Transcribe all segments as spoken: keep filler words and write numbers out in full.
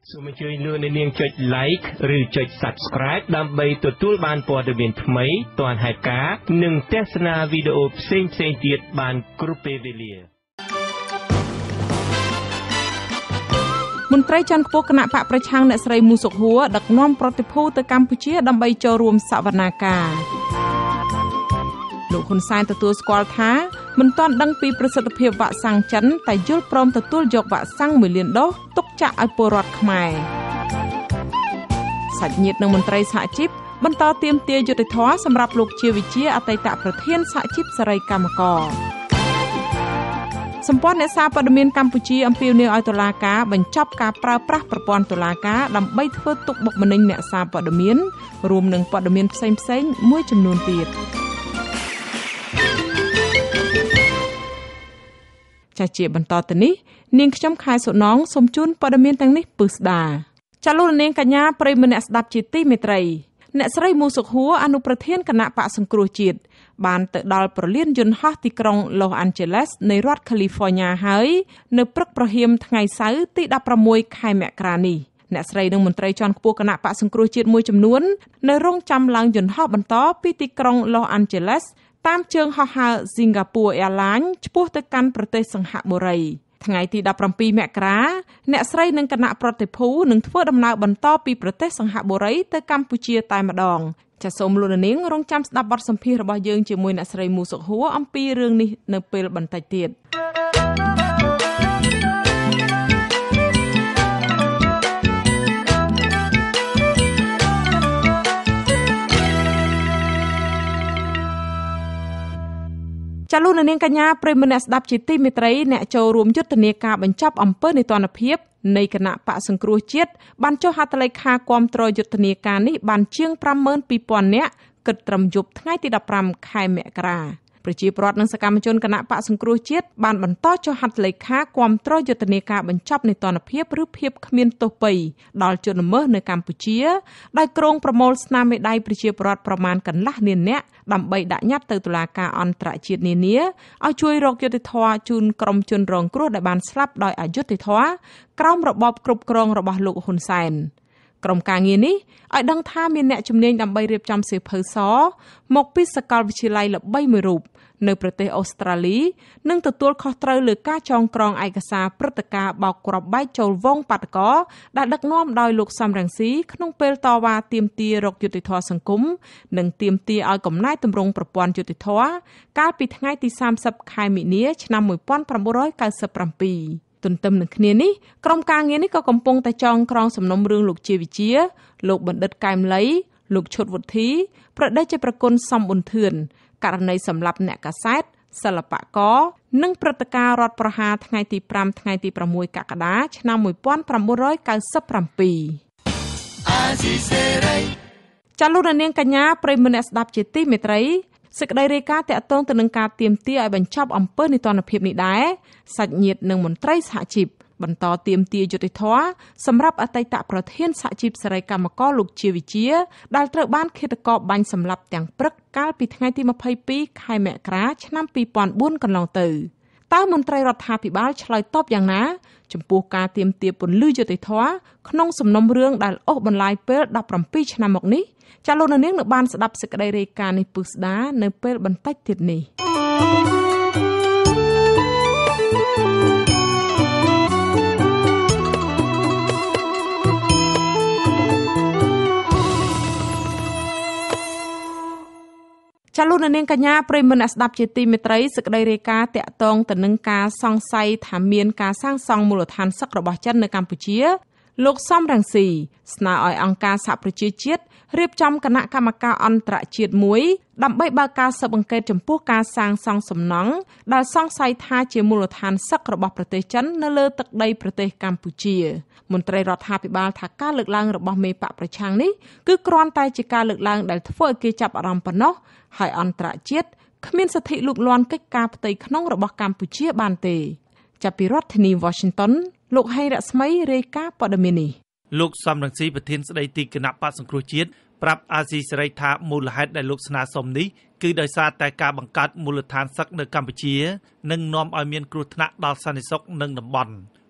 សូមអញ្ជើញលោកអ្នកនាងចុច like ឬចុច subscribe ដើម្បីទទួលបានព័ត៌មានថ្មីទាន់ហេតុការណ៍និងទស្សនាវីដេអូផ្សេងៗទៀតបានគ្រប់ពេលវេលាមន្ត្រីជាន់ខ្ពស់គណៈបកប្រឆាំងអ្នកស្រីមូសុខហួរដឹកនាំប្រតិភូទៅកម្ពុជាដើម្បីចូលរួមសវនាការលោកហ៊ុនសែនទទួលស្គាល់ថាមិនទាន់ដឹងពីប្រសិទ្ធភាពវ៉ាក់សាំងចិនតែយល់ព្រមទទួលយកវ៉ាក់សាំងមួយលានដូសទុកចាក់ឲ្យពលរដ្ឋខ្មែរសាច់ញាតិនិងមន្ត្រីសហជីពបន្តទាមទារយុត្តិធម៌សម្រាប់លោកជាវិជាអតីតប្រធានសហជីពសេរីកម្មករសម្ព័ន្ធអ្នកសារព័ត៌មានកម្ពុជាអំពាវនាវឲ្យតុលាការបញ្ចប់ការប្រើប្រាស់ប្រព័ន្ធតុលាការដើម្បីធ្វើទុកបុកម្នេញអ្នកសារព័ត៌មានរួមនឹងព័ត៌មានផ្សេងៗមួយចំនួនទៀតចាជាបន្តទៅនេះនាងខ្ញុំខែសុណងសូមជូនព័ត៌មានទាំងនេះពិស្ដាចាលោកនាងកញ្ញាប្រិយមិត្តអ្នកស្ដាប់ជាទីមេត្រីអ្នកស្រីមូសុខហួរអនុប្រធានគណៈបកសង្គ្រោះជាតិបានទៅដល់ប្រលានយន្តហោះទីក្រុង Los Angeles នៃរដ្ឋ California ហើយនៅព្រឹកព្រហៀមថ្ងៃសៅរ៍ទីដប់ប្រាំមួយខែមករានេះអ្នកស្រីនិងមន្ត្រីជាន់ខ្ពស់គណៈបកសង្គ្រោះជាតិមួយចំនួននៅរងចាំឡើងយន្តហោះបន្តពីទីក្រុង Los Angeles តាមជើងហោះហើរ Singapore Airlines ឆ្ពោះទៅកាន់ប្រទេសសិង្ហបុរីថ្ងៃទីដប់ប្រាំពីរមករាអ្នកស្រីនិងគណៈប្រតិភូនឹងធ្វើដំណើរបន្តពីប្រទេសសិង្ហបុរីទៅកម្ពុជាតែម្ដងចាសសូមលោកនាងរងចាំស្ដាប់បទសម្ភាសន៍របស់យើងជាមួយអ្នកស្រីមូសុខហួរអំពីរឿងនេះនៅពេលបន្តិចទៀតចាលោកនាងកញ្ញាប្រិយមិត្តអ្នកស្ដាប់ជាទីមេត្រីអ្នកចូលរួមយុទ្ធនាការបញ្ចប់អំពើនីតិរដ្ឋភាពនៃគណៈបកសង្គ្រោះជាតិបានចុះហត្ថលេខាគាំទ្រយុទ្ធនាការនេះបានជាង ប្រាំម៉ឺនពីរពាន់ នាក់គិតត្រឹមយប់ថ្ងៃទីដប់ប្រាំខែមករាប្រជាពលរដ្ឋនិងសកម្មជនគណៈបកសង្គ្រោះជាតិបានបន្តចុះហត្ថលេខាគាំទ្រយុទ្ធនាការបញ្ចប់នីតិរដ្ឋភាពឬភាពគ្មានទោសពៃដល់ជនល្មើសនៅកម្ពុជាដោយក្រុងប្រមូលស្នាមមេដៃប្រជាពលរដ្ឋប្រមាណកន្លះលាននាក់ដើម្បីដាក់ញត្តិទៅតុលាការអន្តរជាតិនានាឲ្យជួយរកយុត្តិធម៌ជូនក្រុមជនរងគ្រោះដែលបានស្លាប់ដោយអយុត្តិធម៌ក្រោមរបបគ្រប់គ្រងរបស់លោកហ៊ុនសែនក្រុមការងារនេះឲ្យដឹងថាមានអ្នកជំនាញដើម្បីរៀបចំសៀវភៅសមកពីសាកលវិទ្យាល័យល្បីមួយរូបនៅប្រទេសអូស្ត្រាលីនិងទទួលខុសត្រូវលើការចងក្រងឯកសារព្រឹត្តិការណ៍បោកគ្រាប់បែកចូលវងបាតកោដែលដឹកនាំដោយលោកសំរងស៊ីក្នុងពេលតវ៉ាទាមទាររកយុត្តិធម៌សង្គមនិងទាមទារឲ្យកំណែទម្រង់ប្រព័ន្ធយុត្តិធម៌កាលពីថ្ងៃទីសាមសិបខែមីនាឆ្នាំmột nghìn chín trăm chín mươi bảyទន្ទឹមនឹងគ្នានេះក្រុមការងារនេះក៏កំពុងតែចងក្រងសំណុំរឿងលោកជាវិជាលោកបណ្ឌិតកែមលីលោកឈុតវុធី ប្រដេជប្រគុណសំប៊ុនធឿនករណីសម្លាប់អ្នកកាសែតសិល្បករនិងព្រឹត្តិការណ៍រដ្ឋប្រហារថ្ងៃទីប្រាំថ្ងៃទីប្រាំមួយកក្កដាឆ្នាំmột nghìn chín trăm chín mươi bảyចាលោកនាងកញ្ញាប្រិយមិត្តអ្នកស្ដាប់ជាទីមេត្រីសេចក្តីរាយការណ៍តាក់ទងទៅនឹងការទាមទារឲ្យបញ្ចប់អំពើនីតិរដ្ឋភាពនេះដែរសាច់ញាតិនិងមន្ត្រីសហជីពបន្តទាមទារយុត្តិធម៌សម្រាប់អតីតប្រធានសហជីពសេរីកម្មករលោកជាវិជាដែលត្រូវបានឃាតករបាញ់សម្លាប់ទាំងព្រឹកកាលពីថ្ងៃទីម្ភៃពីរខែមករាឆ្នាំពីរពាន់បួនកន្លងទៅតើមន្ត្រីរដ្ឋាភិបាលឆ្លើយតបយ៉ាងណាចំពោះការទាមទារពន្លឺយុត្តិធម៌ក្នុងសំណុំរឿងដែលអូសបន្លាយពេលដប់ប្រាំពីរឆ្នាំមកនេះចាលោកនាងនៅបានស្ដាប់សេចក្តីរាយការណ៍នេះពិស្ដានៅពេលបន្តិចទៀតនេះចាលោកនាងកញ្ញាប្រិយមិត្តអ្នកស្ដាប់ជាទីមេត្រីសេចក្តីរាយការណ៍តាក់ទងទៅនឹងការសង្ស័យថាមានការសាងសង់មូលដ្ឋានសឹករបស់ចិននៅកម្ពុជាលោកសំរងស៊ីស្នើឲ្យអង្គការសហប្រជាជាតិរៀបចំគណៈកម្មការអន្តរជាតិមួយដើម្បីបើកការស៊ើបអង្កេតចំពោះការសាងសង់សំណង់ដែលសង្ស័យថាជាមូលដ្ឋានសឹករបស់ប្រទេសចិននៅលើទឹកដីប្រទេសកម្ពុជាមន្ត្រីរដ្ឋាភិបាលថាការលើកឡើងរបស់មេបកប្រឆាំងនេះគឺគ្រាន់តែជាការលើកឡើងដែលធ្វើឲ្យគេចាប់អារម្មណ៍ប៉ុណ្ណោះហើយអន្តរជាតិគ្មានសិទ្ធិលូកលាន់កិច្ចការផ្ទៃក្នុងរបស់កម្ពុជាបានទេចាប់ពីរដ្ឋធានី Washington លោកហេងរស្មីរាយការណ៍ព័ត៌មាននេះលោកសំរងស៊ីប្រធានស្ដីទីគណៈបក្សសង្គ្រោះជាតិប្រាប់អាស៊ីសេរីថាមូលហេតុដែលលោកស្នើសុំនេះគឺដោយសារតែការបង្កើតមូលដ្ឋានសឹកនៅកម្ពុជានឹងនាំឲ្យមានគ្រោះថ្នាក់ដល់សន្តិសុខនិងតំបន់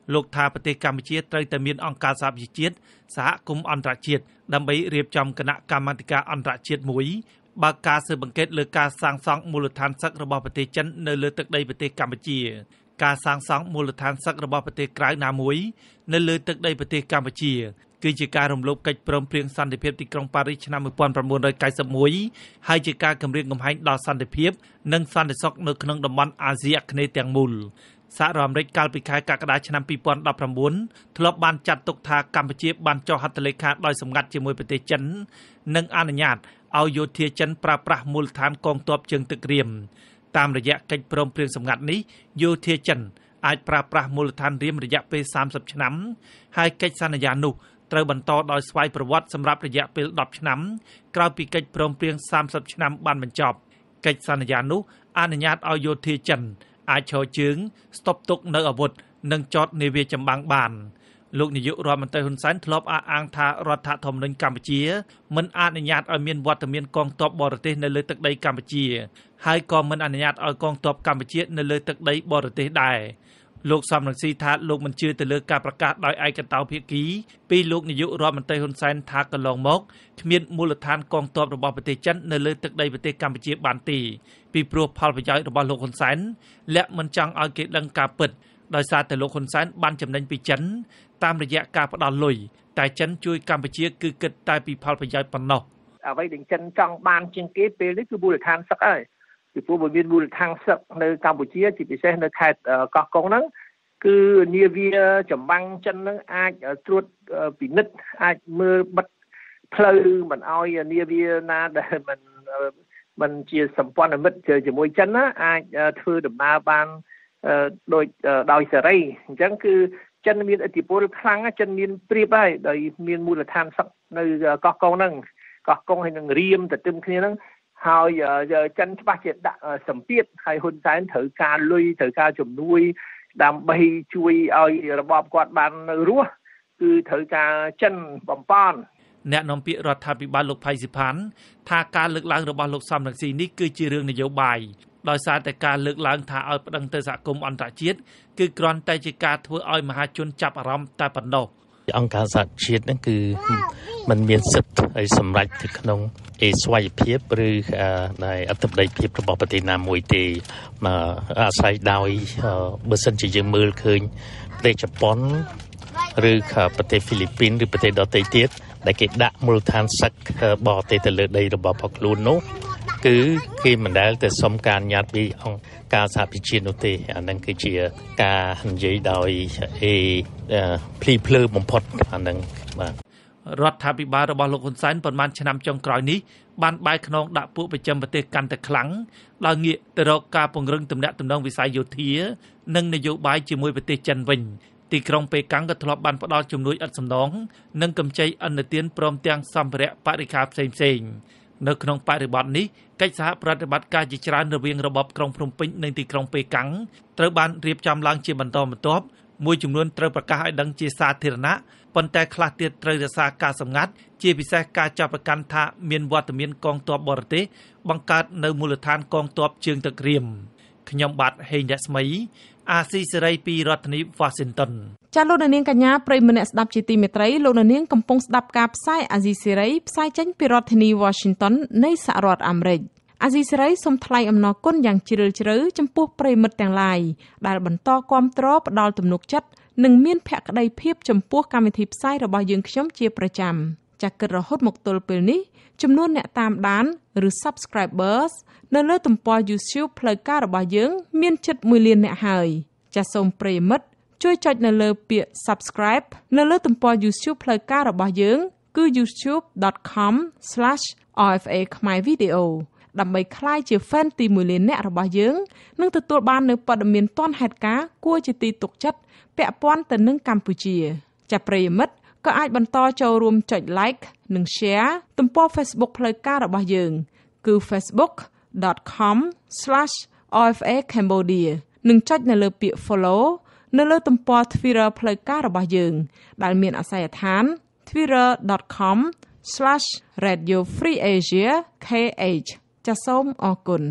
លោកថាប្រទេសកម្ពុជាត្រូវតែមានអង្គការសហប្រជាជាតិសហគមន៍អន្តរជាតិដើម្បីរៀបចំគណៈកម្មាធិការអន្តរជាតិមួយបើកការស៊ើបអង្កេតលើការសាងសង់មូលដ្ឋានសឹករបស់ប្រទេសចិននៅលើទឹកដីប្រទេសកម្ពុជាការសាងសង់មូលដ្ឋានសឹករបស់ប្រទេសក្រៅណាមួយនៅលើទឹកដីប្រទេសកម្ពុជាគឺជាការរំលោភកិច្ចព្រមព្រៀងសន្តិភាពទីក្រុងប៉ារីសឆ្នាំnineteen ninety-oneហើយជាការគំរាមកំហែងដល់សន្តិភាពនិងសន្តិសុខនៅក្នុងតំបន់អាស៊ីអាគ្នេយ៍ទាំងមូលសហរដ្ឋអាមេរិកកាលពីខែកក្កដាឆ្នាំtwenty nineteenធ្លាប់បានចាត់ទុកថាកម្ពុជាបានចុះហត្ថលេខាដោយសម្ងាត់ជាមួយប្រទេសចិននិងអនុញ្ញាតឲ្យយោធាចិនប្រើប្រាស់មូលដ្ឋានកងទ័ពជើងទឹករៀមតាមរយៈកិច្ចព្រមព្រៀងសម្ងាត់នេះយោធាចិនអាចប្រើប្រាស់មូលដ្ឋានរៀមរយៈពេលthirtyឆ្នាំហើយកិច្ចសន្យានោះត្រូវបន្តដោយស្វ័យប្រវត្តិសម្រាប់រយៈពេលtenឆ្នាំក្រោយពីកិច្ចព្រមព្រៀងthirtyឆ្នាំបានបញ្ចប់កិច្ចសន្យានោះអនុញ្ញាតឲ្យយោធាចិនអាចឈរជើងស្តុបទុកនៅអាវុធនិងចតនាវាចម្បាំងបានលោកនាយករដ្ឋមន្ត្រីហ៊ុនសែនធ្លាប់អះអាងថារដ្ឋធម្មនុញ្ញកម្ពុជាមិនអនុញ្ញាតឲ្យមានវត្តមានកងទ័ពបរទេសនៅលើទឹកដីកម្ពុជាហើយក៏មិនអនុញ្ញាតឲ្យកងទ័ពកម្ពុជានៅលើទឹកដីបរទេសដែរលោកសំរងស៊ីថាលោកមិនជឿទៅលើការប្រកាសដោយឯកតោភាគីពីលោកនាយករដ្ឋមន្ត្រីហ៊ុនសែនថាកន្លងមកគ្មានមូលដ្ឋានកងទ័ពរបស់ប្រទេសចិននៅលើទឹកដីប្រទេសកម្ពុជាបានទេពីព្រោះផលប្រយោជន៍របស់លោកហ៊ុនសែនលាក់មិនចង់ឲ្យគេដឹងការពិតដោយសារតែលោកហ៊ុនសែនបានចំណេញពីចិនតាមរយៈការផ្ដល់លុយតែចិនជួយកម្ពុជាគឺគិតតែពីផលប្រយោជន៍ប៉ុណ្ណោះអ្វីដែលចិនចង់បានជាងគេពេលនេះគឺមូលដ្ឋានសឹកហើយពីព្រោះវាមានមូលដ្ឋានសឹកនៅកម្ពុជាជាពិសេសនៅខេត្តកោះកុងហ្នឹងគឺនាវាចម្បាំងចិនហ្នឹងអាចត្រួតពិនិត្យអាចមើលបិទផ្លូវមិនឲ្យនាវាណាដែលមិនមិនជាសម្ព័ន្ធមិត្តជាមួយចិនណាអាចធ្វើដំណើរបានដោយដោយសេរីអញ្ចឹងគឺចិនមានឥទ្ធិពលខ្លាំងចិនមានព្រៀបហើយដោយមានមូលដ្ឋានសឹកនៅកោះកុងហ្នឹងកោះកុងហើយនឹងរៀមទៅទឹមគ្នាហ្នឹងហើយចិនច្បាស់ជាដាក់សម្ពាធហើយហ៊ុនសែនត្រូវការលុយត្រូវការជំនួយដើម្បីជួយឲ្យរបបគាត់បាននៅរស់គឺត្រូវការចិនបំផន់អ្នកនាំពាក្យរដ្ឋាភិបាលលោកផៃស៊ីផានថាការលើកឡើងរបស់លោកសំរងស៊ីនេះគឺជារឿងនយោបាយដោយសារតែការលើកឡើងថាឲ្យប្តឹងទៅសហគមន៍អន្តរជាតិគឺគ្រាន់តែជាការធ្វើឲ្យមហាជនចាប់អារម្មណ៍តែប៉ុណ្ណោះអង្គការសហជាតិហ្នឹងគឺมันមានសិទ្ធិឲ្យសម្រេចទៅក្នុងអេស្វ័យភាពឬនៃអធិបតេយ្យភាពរបស់ប្រទេសណាមួយទេអាស្រ័យដោយបើសិនជាយើងមើលឃើញប្រទេសជប៉ុនឬប្រទេសហ្វីលីពីនឬប្រទេសដទៃទៀតដែលគេដាក់មូលដ្ឋានសឹកបរទេសទៅលើដីរបស់ផងខ្លួននោះគឺគេមិនដែលទៅសុំការអនុញ្ញាតពីអង្គការសហប្រជាជាតិនោះទេអានឹងគឺជាការនិយាយដោយអេភ្លីភ្លើបំផុតអានឹងបាទរដ្ឋាភិបាលរបស់លោកហ៊ុនសែនប៉ុន្មានឆ្នាំចុងក្រោយនេះបានបែកខ្នងដាក់ពួកប្រចាំប្រទេសកាន់តែខ្លាំងដោយងាកទៅរកការពង្រឹងទំនាក់ទំនងវិស័យយោធានិងនយោបាយជាមួយប្រទេសចិនវិញទីក្រុងប៉េកាំងក៏ធ្លាប់បានផ្ដល់ជំនួយឥតសំណងនិងកម្ចីឥណទានព្រមទាំងសម្ភារៈបរិក្ខារផ្សេងៗនៅក្នុងបរិបទនេះកិច្ចសហប្រតិបត្តិការជាច្រើនរវាងរបបក្រុងភ្នំពេញនិងទីក្រុងប៉េកាំងត្រូវបានរៀបចំឡើងជាបន្តបន្ទាប់មួយចំនួនត្រូវប្រកាសឲ្យដឹងជាសាធារណៈប៉ុន្តែខ្លះទៀតត្រូវរក្សាការសម្ងាត់ជាពិសេសការចាប់ប្រកាន់ថាមានវត្តមានកងទ័ពបរទេសបង្កើតនៅមូលដ្ឋានកងទ័ពជើងទឹករៀមខ្ញុំបាទហេងរស្មីអាស៊ីសេរីពីរដ្ឋធានី Washington ចាលោកនាងកញ្ញាប្រិយមិត្តអ្នកស្ដាប់ជាទីមេត្រីលោកនាងកំពុងស្ដាប់ការផ្សាយអាស៊ីសេរីផ្សាយចេញពីរដ្ឋធានី Washington នៃសហរដ្ឋអាមេរិកអាស៊ីសេរីសូមថ្លែងអំណរគុណយ៉ាងជ្រាលជ្រៅចំពោះប្រិយមិត្តទាំងឡាយដែលបន្តគាំទ្រផ្ដល់ទំនុកចិត្តនិងមានភក្ដីភាពចំពោះកម្មវិធីផ្សាយរបស់យើងខ្ញុំជាប្រចាំចាក់គិតរហូតមកទល់ពេលនេះចំនួនអ្នកតាមដានឬ Subscribers នៅលើទំព័រ YouTube ផ្លូវការរបស់យើងមានជិតoneលានអ្នកហើយចាសសូមប្រិយមិត្តជួយចុចនៅលើពាក្យ Subscribe នៅលើទំព័រ YouTube ផ្លូវការរបស់យើងគឺ youtube dot com slash R F A Khmer Video ដើម្បីក្លាយជា fan ទីoneលានអ្នករបស់យើងនិងទទួលបាននូវព័ត៌មានទាន់ហេតុការណ៍គួរជាទីទុកចិត្តពាក់ព័ន្ធទៅនឹងកម្ពុជាចាសប្រិយមិត្តក៏អាចបន្តចូលរួមចុច like និង share ទំព័រ Facebook ផ្លូវការរបស់យើងគឺ facebook dot com slash R F A Cambodia និងចុចនៅលើពាក្យ follow នៅលើទំព័រ Twitter ផ្លូវការរបស់យើងដែលមានអាសយដ្ឋាន twitter dot com slash radio free asia k h ចាសសូមអរគុណ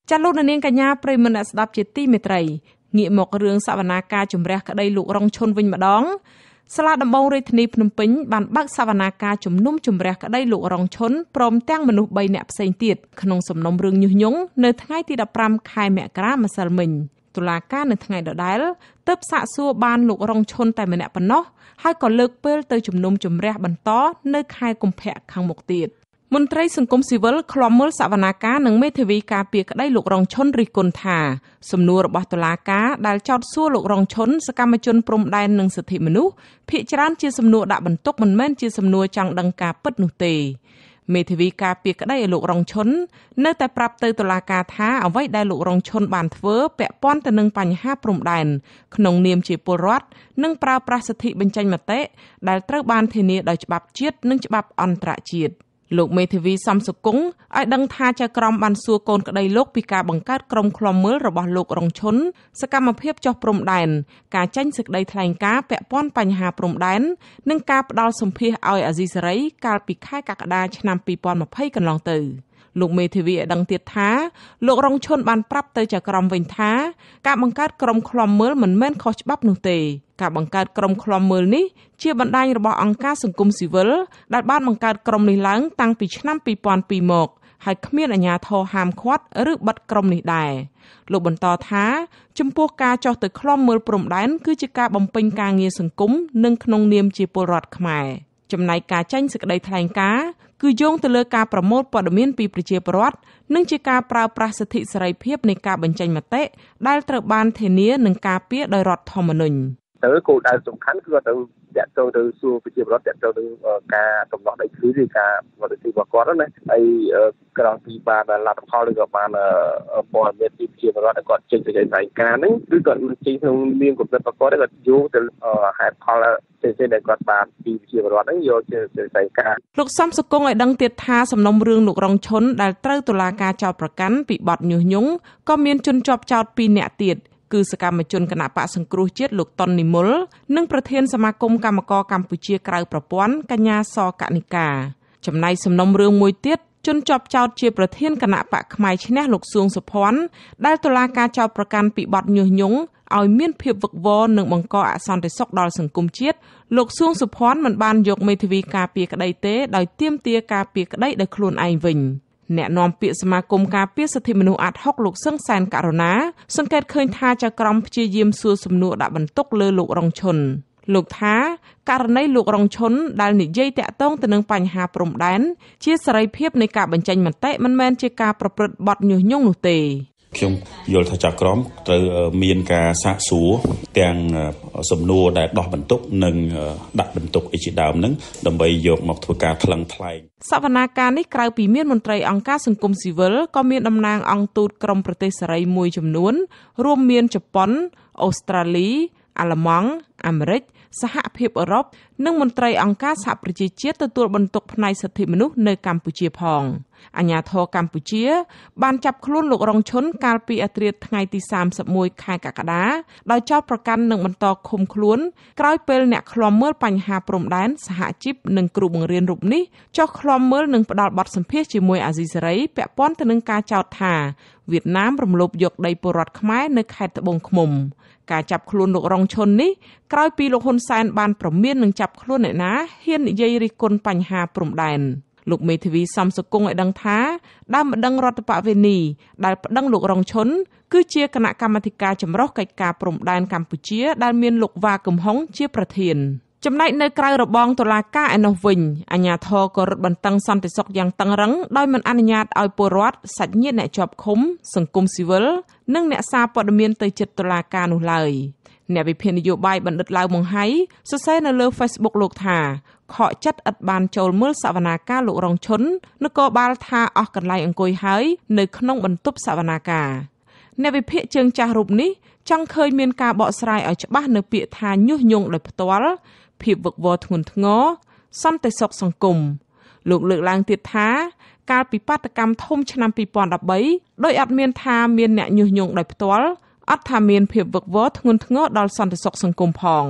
ចាលោកនាងកញ្ញាប្រិយមិត្តអ្នកស្ដាប់ជាទីមេត្រីងាកមករឿងសវនាការជំរះក្តីលោករងឈុនវិញម្ដងសាលាដំបងរាជធានីភ្នំពេញបានបើកសវនាការជំនុំជម្រះក្តីលោករងឈុនព្រមទាំងមនុស្សបីនាក់ផ្សេងទៀតក្នុងសំណុំរឿងញុះញង់នៅថ្ងៃទីដប់ប្រាំខែមករាម្សិលមិញតុលាការនៅថ្ងៃដដែលទើបសាកសួរបានលោករងឈុនតែម្នាក់ប៉ុណ្ណោះហើយក៏លើកពេលទៅជំនុំជម្រះបន្តនៅខែកុម្ភៈខាងមុខទៀតមន្ត្រីសង្គមស៊ីវិលឃ្លាំមើលសវនាការនិងមេធាវីការពារក្តីលោករងឈុនរិះគន់ថាសំណួររបស់តុលាការដែលចោទសួរលោករងឈុនសកម្មជនព្រំដែននិងសិទ្ធិមនុស្សភាគច្រើនជាសំណួរដាក់បន្ទុកមិនមែនជាសំណួរចង់ដឹងការពិតនោះទេមេធាវីការពារក្តីឲ្យលោករងឈុននៅតែប្រាប់ទៅតុលាការថាអ្វីដែលលោករងឈុនបានធ្វើពាក់ព័ន្ធទៅនឹងបញ្ហាព្រំដែនក្នុងនាមជាពលរដ្ឋនិងប្រើប្រាស់សិទ្ធិបញ្ចេញមតិដែលត្រូវបានធានាដោយច្បាប់ជាតិនិងច្បាប់អន្តរជាតិលោកមេធាវីសំសុគង្គឲ្យដឹងថាចៅក្រមបានសួរកូនក្តីលោកពីការបង្កើតក្រុមឃ្លាំមើលរបស់លោករងឈុនសកម្មភាពចុះព្រំដែនការចេញសេចក្តីថ្លែងការណ៍ពាក់ព័ន្ធបញ្ហាព្រំដែននិងការផ្ដល់សម្ភារឲ្យអាស៊ីសេរីកាលពីខែកក្កដាឆ្នាំពីរពាន់ម្ភៃកន្លងទៅលោកមេធាវីឲ្យដឹងទៀតថាលោករងឈុនបានប្រាប់ទៅចៅក្រមវិញថាការបង្កើតក្រុមឃ្លាំមើលមិនមែនខុសច្បាប់នោះទេការបង្កើតក្រុមឃ្លាំមើលនេះជាបណ្ដាញរបស់អង្គការសង្គមស៊ីវិលដែលបានបង្កើតក្រុមនេះឡើងតាំងពីឆ្នាំពីរពាន់ពីរមកហើយគ្មានអាជ្ញាធរហាមឃាត់ឬបិទក្រុមនេះដែរលោកបន្តថាចំពោះការចុះទៅឃ្លាំមើលព្រំដែនគឺជាការបំពេញការងារសង្គមនិងក្នុងនាមជាពលរដ្ឋខ្មែរចំណែកការចេញសេចក្តីថ្លែងការណ៍គឺយោងទៅលើការប្រមូលព័ត៌មានពីប្រជាពលរដ្ឋនិងជាការប្រើប្រាស់សិទ្ធិសេរីភាពនៃការបញ្ចេញមតិដែលត្រូវបានធានានិងការពារដោយរដ្ឋធម្មនុញ្ញទៅគោលដៅសំខាន់គឺទៅតាក់ទងទៅសួរប្រជាពលរដ្ឋតាក់ទងទៅការកំណត់ដីធ្លីឬការវត្តទីរបស់គាត់ណាហើយក្រោយពីបានលទ្ធផលឬក៏បានព័ត៌មានពីប្រជាពលរដ្ឋគាត់ចេញសេចក្តីថ្លែងការណ៍ហ្នឹងគឺគាត់មិនចេញក្នុងនាមកំណត់របស់គាត់គាត់យោងទៅហេតុផលផ្សេងៗដែលគាត់បានពីប្រជាពលរដ្ឋហ្នឹងយកជាសេចក្តីការណ៍លោកសំសុគង្គឲ្យដឹងទៀតថាសំណុំរឿងលោករងឈុនដែលត្រូវតុលាការចោទប្រកាន់ពីបទញុះញង់ក៏មានជនជាប់ចោទពីរនាក់ទៀតគឺសកម្មជនគណៈបកសង្គ្រោះជាតិលោកតុននិមលនិងប្រធានសមាគមកម្មករកម្ពុជាក្រៅប្រព័ន្ធកញ្ញាសកនិកាចំណែកសំណុំរឿងមួយទៀតជនជាប់ចោទជាប្រធានគណៈបកផ្នែកឈ្នះលោកសួងសុភ័ណ្ឌដែលតុលាការចោទប្រកាន់ពីបទញុះញង់ឲ្យមានភាពវឹកវរនិងបង្កអសន្តិសុខដល់សង្គមជាតិលោកសួងសុភ័ណ្ឌមិនបានយកមេធាវីការពារក្តីទេដោយទាមទារការពារក្តីដោយខ្លួនឯងវិញអ្នកនាំពាក្យសមាគមការពារសិទ្ធិមនុស្សអាត់ហុកលោកសឹងសែនករណាសង្កេតឃើញថាចៅក្រមព្យាយាមសួរសំណួរដាក់បន្ទុកលើលោករងឈុនលោកថាករណីលោករងឈុនដែលនិយាយតាក់ទងទៅនឹងបញ្ហាព្រំដែនជាសេរីភាពនៃការបញ្ចេញមតិមិនមែនជាការប្រព្រឹត្តបទញុះញង់នោះទេខ្ញុំយល់ថាចៅក្រមត្រូវមានការសាកសួរទាំងសំណួរដែលដោះបន្ទុកនិងដាក់បន្ទុកអីជាដើមហ្នឹងដើម្បីយកមកធ្វើការថ្លឹងថ្លែងសវនាការនេះក្រៅពីមានមន្ត្រីអង្គការសង្គមស៊ីវិលក៏មានតំណាងអង្គទូតក្រមប្រទេសសេរីមួយចំនួនរួមមានជប៉ុនអូស្ត្រាលីអាល្លឺម៉ង់អាមេរិកសហភាពអឺរ៉ុបនិងមន្ត្រីអង្គការសហប្រជាជាតិទទួលបន្ទុកផ្នែកសិទ្ធិមនុស្សនៅកម្ពុជាផងអាជ្ញាធរកម្ពុជាបានចាប់ខ្លួនលោករងឈុនកាលពីអធ្រាត្រថ្ងៃទីសាមសិបមួយខែកក្កដាដោយចោទប្រកាន់និងបន្តឃុំខ្លួនក្រោយពេលអ្នកឃ្លាំមើលបញ្ហាព្រំដែនសហជីពនិងគ្រូបង្រៀនរូបនេះចុះឃ្លាំមើលនិងផ្ដល់បទសម្ភាសន៍ជាមួយអាស៊ីសេរីពាក់ព័ន្ធទៅនឹងការចោទថាវៀតណាមរំលោភយកដីពលរដ្ឋខ្មែរនៅខេត្តត្បូងឃ្មុំការចាប់ខ្លួនលោករងឈុននេះក្រោយពីលោកហ៊ុនសែនបានប្រមាននឹងចាប់ខ្លួនអ្នកណាហ៊ាននិយាយរិះគន់បញ្ហាព្រំដែនលោកមេធាវីសំសុគង្គឲ្យដឹងថាដើមម្ដងរដ្ឋបវេនីដែលប្តឹងលោករងឈុនគឺជាគណៈកម្មាធិការចម្រុះកិច្ចការព្រំដែនកម្ពុជាដែលមានលោកវ៉ាកំហុងជាប្រធានចំណែកនៅក្រៅរបងតុលាការឯនោះវិញអាជ្ញាធរក៏រឹតបន្តឹងសន្តិសុខយ៉ាងតឹងរ៉ឹងដោយមិនអនុញ្ញាតឲ្យពលរដ្ឋសាច់ញាតិអ្នកជាប់ឃុំសង្គមស៊ីវិលនិងអ្នកសារព័ត៌មានទៅជិតតុលាការនោះឡើយអ្នកវិភាគនយោបាយបណ្ឌិតឡាវម៉ុងហៃសរសេរនៅលើ Facebook លោកថាខកចិត្តឥតបានចូលមើលសវនាការលោករងឈុននគរបាលថាអស់កន្លែងអង្គុយហើយនៅក្នុងបន្ទប់សវនាការអ្នកវិភាគជើងចាស់រូបនេះចង់ឃើញមានការបកស្រាយឲ្យច្បាស់នៅពាក្យថាញុះញង់ដោយផ្ទាល់ភាពវឹកវរធ្ងន់ធ្ងរសន្តិសុខសង្គមលោកលើកឡើងទៀតថាកាលពីបាតកម្មធំឆ្នាំពីរពាន់ដប់បីដោយអត់មានថាមានអ្នកញុះញង់ដោយផ្ទាល់អត់ថាមានភាពវឹកវរធ្ងន់ធ្ងរដល់សន្តិសុខសង្គមផង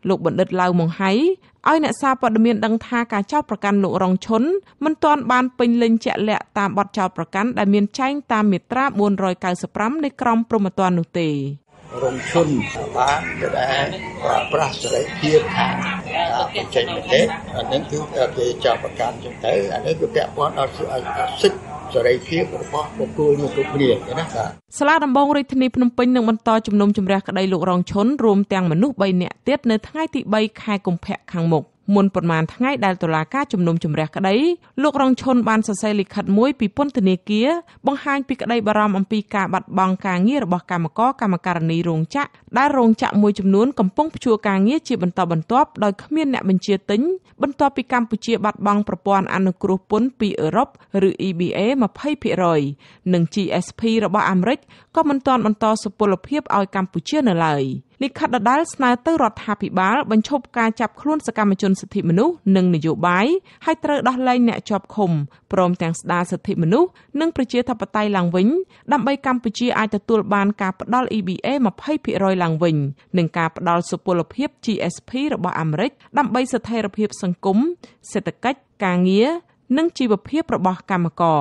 លោកបណ្ឌិតឡៅម៉ុងហៃឲ្យអ្នកសារព័ត៌មានដឹងថាការចោទប្រកាន់លោករងឈុនមិនទាន់បានពេញលេញជាក់លាក់តាមបទចោទប្រកាន់ដែលមានចែងតាមមាត្រាបួនរយកៅសិបប្រាំនៃក្រមព្រហ្មទណ្ឌនោះទេរងឈុនបានដែលប្រើប្រាស់សេរីភាពខាងការបញ្ចេញមតិអានេះគឺគេចោទប្រកាន់ចឹងទៅអានេះគឺពាក់ព័ន្ធដល់សិទ្ធិសេរីភាពរបស់បុគ្គលមួយគ្រប់គ្នាណាបាទសាលាដំបងរាជធានីភ្នំពេញនឹងបន្តជំនុំជម្រះក្តីលោករងឈុនរួមទាំងមនុស្សបីនាក់ទៀតនៅថ្ងៃទីបីខែកុម្ភៈខាងមុខមុនប្រមាណថ្ងៃដែលតុលាការជំនុំជម្រះក្តីលោករងឈុនបានសរសេរលិខិតមួយពីពន្ធនាគារបង្ហាញពីក្តីបារម្ភអំពីការបាត់បង់ការងាររបស់កម្មករកម្មការិនីរោងចក្រដែលរោងចក្រមួយចំនួនកំពុងព្យួរការងារជាបន្តបន្ទាប់ដោយគ្មានអ្នកបញ្ជាទិញបន្ទាប់ពីកម្ពុជាបាត់បង់ប្រព័ន្ធអនុគ្រោះពន្ធពីអឺរ៉ុបឬ E B A ยี่สิบភាគរយ និង G S P របស់អាមេរិកក៏មិនទាន់បន្តសុពលភាពឲ្យកម្ពុជានៅឡើយលិខិតដដែលស្នើទៅរដ្ឋាភិបាលបញ្ឈប់ការចាប់ខ្លួនសកម្មជនសិទ្ធិមនុស្សនិងនយោបាយហើយត្រូវដោះលែងអ្នកជាប់ឃុំព្រមទាំងស្ដារសិទ្ធិមនុស្សនិងប្រជាធិបតេយ្យឡើងវិញដើម្បីកម្ពុជាអាចទទួលបានការផ្ដល់ E B A ยี่สิบភាគរយឡើងវិញនិងការផ្ដល់សុពលភាព G S P របស់អាមេរិកដើម្បីស្ថិរភាពសង្គមសេដ្ឋកិច្ចការងារនិងជីវភាពរបស់កម្មករ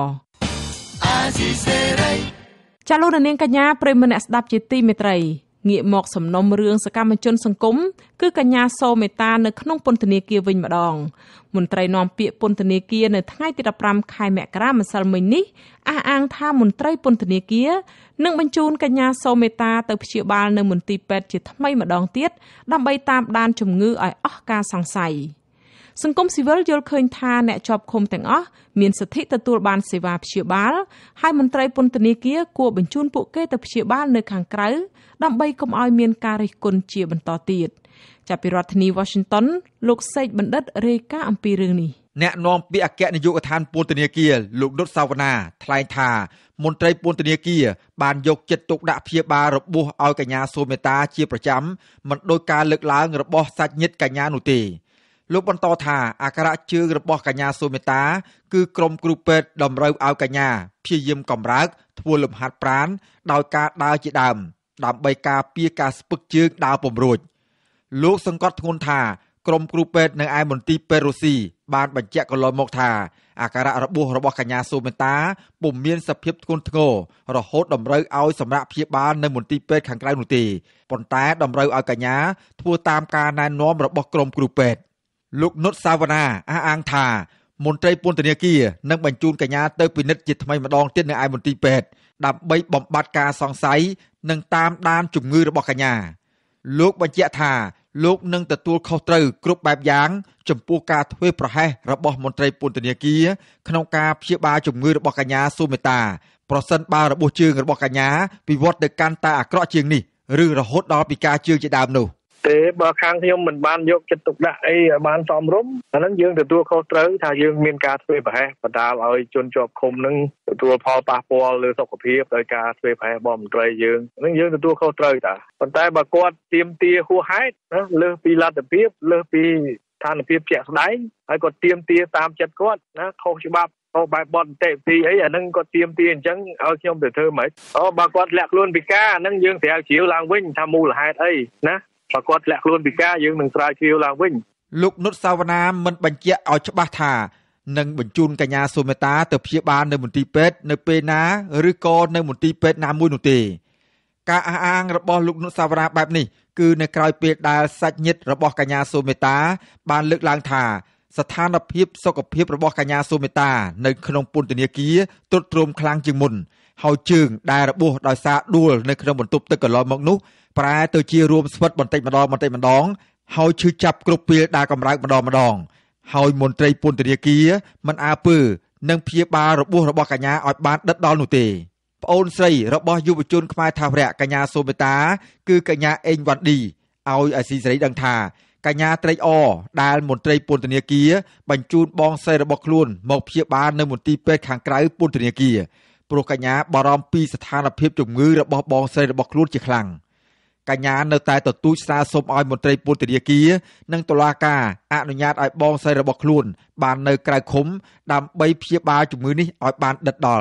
ចាលោកនាងកញ្ញាប្រិយមិត្តអ្នកស្ដាប់ជាទីមេត្រីងាកមកសំណុំរឿងសកម្មជនសង្គមគឺកញ្ញាសូមេតានៅក្នុងពន្ធនាគារវិញម្ដងមន្ត្រីនាំពាក្យពន្ធនាគារនៅថ្ងៃទីដប់ប្រាំខែមករាម្សិលមិញនេះអះអាងថាមន្ត្រីពន្ធនាគារនឹងបញ្ជូនកញ្ញាសូមេតាទៅព្យាបាលនៅមន្ទីរពេទ្យជាថ្មីម្ដងទៀតដើម្បីតាមដានជំងឺឲ្យអស់ការសង្ស័យសង្គមស៊ីវិលយល់ឃើញថាអ្នកជាប់ឃុំទាំងអស់មានសិទ្ធិទទួលបានសេវាព្យាបាលហើយមន្ត្រីពន្ធនាគារគួរបញ្ជូនពួកគេទៅព្យាបាលនៅខាងក្រៅដើម្បីកុំឲ្យមានការរិះគន់ជាបន្តទៀតចាប់ពីរដ្ឋធានី Washington លោកសេកបណ្ឌិតរាយការណ៍អំពីរឿងនេះអ្នកនាំពាក្យអគ្គនាយកដ្ឋានពន្ធនាគារលោកនុតសាវណ្ណាថ្លែងថាមន្ត្រីពន្ធនាគារបានយកចិត្តទុកដាក់ព្យាបាលរបួសឲ្យកញ្ញាសូមេតាជាប្រចាំមិនដោយការលើកឡើងរបស់សាច់ញាតិកញ្ញានោះទេលោកបន្តថាអាការៈជើងរបស់កញ្ញាសូមេតាគឺក្រុមគ្រូពេទ្យតម្រូវឲ្យកញ្ញាព្យាយាមកម្រើកធ្វើលំហាត់ប្រាណដោយការដើរជាដើមដើម្បីការពារការស្ពឹកជើងដើរពំរួចលោកសង្កត់ធ្ងន់ថាក្រុមគ្រូពេទ្យនៅឯមន្ទីរពេទ្យរុស្ស៊ីបានបញ្ជាក់កន្លងមកថាអាការៈរបួសរបស់កញ្ញាសូមេតាពុំមានសភាពធ្ងន់ធ្ងររហូតតម្រូវឲ្យសម្រាប់ព្យាបាលនៅមន្ទីរពេទ្យខាងក្រៅនោះទេប៉ុន្តែតម្រូវឲ្យកញ្ញាធ្វើតាមការណែនាំរបស់ក្រុមគ្រូពេទ្យលោកនុតសាវណ្ណាអះអាងថាមន្ត្រីពន្ធនាគារនឹងបញ្ជូនកញ្ញាទៅពិនិត្យជាថ្មីម្ដងទៀតនៅឯមន្ទីរពេទ្យដើម្បីបំបត្តិការសង្ស័យនិងតាមដានជំងឺរបស់កញ្ញាលោកបញ្ជាក់ថាលោកនឹងទទួលខុសត្រូវគ្រប់បែបយ៉ាងចំពោះការធ្វើប្រហែសរបស់មន្ត្រីពន្ធនាគារក្នុងការព្យាបាលជំងឺរបស់កញ្ញាសូមេតាប្រសិនបើរបួសជើងរបស់កញ្ញាវិវត្តទៅកាន់តែអាក្រក់ជាងនេះឬរហូតដល់ពិការជើងជាដើមនោះទេបើខាងខ្ញុំមិនបានយកចិត្តទុកដាក់អីឲ្យបានសមរម្យអាហ្នឹងយើងទទួលខុសត្រូវថាយើងមានការធ្វើប្រហែសបណ្ដាលឲ្យជនជាប់ឃុំនឹងទទួលផលប៉ះពាល់លើសុខភាពដោយការធ្វើប្រហែសរបស់មន្ត្រីយើងហ្នឹងយើងទទួលខុសត្រូវតាប៉ុន្តែបើគាត់ទាមទារហួសហេតុណាលើសពីលទ្ធភាពលើសពីស្ថានភាពជាក់ស្ដែងហើយគាត់ទាមទារតាមចិត្តគាត់ណាខុសច្បាប់អូបែបបទតេទីអីអាហ្នឹងគាត់ទាមទារអញ្ចឹងឲ្យខ្ញុំទៅធ្វើម៉េចអូបើគាត់លាក់ខ្លួនពិការអាហ្នឹងយើងត្រូវជ្រាវឡើងវិញថាមូលហេតុអីណាបើគាត់លាក់ខ្លួនពិការយើងនឹងស្រាវជ្រាវឡើងវិញលោកនុតសាវណ្ណាមិនបញ្ជាក់ឲ្យច្បាស់ថានឹងបញ្ជូនកញ្ញាសូមេតាទៅព្យាបាលនៅមន្ទីរពេទ្យនៅពេលណាឬក៏នៅមន្ទីរពេទ្យណាមួយនោះទេការអះអាងរបស់លោកនុតសាវណ្ណាបែបនេះគឺនៅក្រៅពេលដែលសាច់ញាតិរបស់កញ្ញាសូមេតាបានលើកឡើងថាស្ថានភាពសុខភាពរបស់កញ្ញាសូមេតានៅក្នុងពន្ធនាគារទ្រុឌទ្រោមខ្លាំងជាងមុនហើយជើងដែលរបួសដោយសារដួលនៅក្នុងបន្ទប់ទឹកកន្លងមកនោះប្រែទៅជារួមស្វិតបន្តិចម្ដងបន្តិចម្ដងហើយឈឺចាប់គ្រប់ពេលដែលកម្រើកម្ដងម្ដងហើយមន្ត្រីពន្ធនាគារមិនអើពើនឹងព្យាបាលរបួសរបស់កញ្ញាឲ្យបានដិតដល់នោះទេប្អូនស្រីរបស់យុវជនខ្មែរថាវរៈកញ្ញាសូមេតាគឺកញ្ញាអេងវ៉ាន់ឌីឲ្យអាស៊ីសេរីដឹងថាកញ្ញាត្រេកអរដែលមន្ត្រីពន្ធនាគារបញ្ជូនបងស្រីរបស់ខ្លួនមកព្យាបាលនៅមន្ទីរពេទ្យខាងក្រៅពន្ធនាគារព្រោះកញ្ញាបារម្ភពីស្ថានភាពជំងឺរបស់បងស្រីរបស់ខ្លួនជាខ្លាំងកញ្ញានៅតែទទូចស្នើសុំឲ្យមន្ត្រីពន្ធនាគារនិងតុលាការអនុញ្ញាតឲ្យបងស្រីរបស់ខ្លួនបាននៅក្រៅឃុំដើម្បីព្យាបាលជំងឺនេះឲ្យបានដិតដល់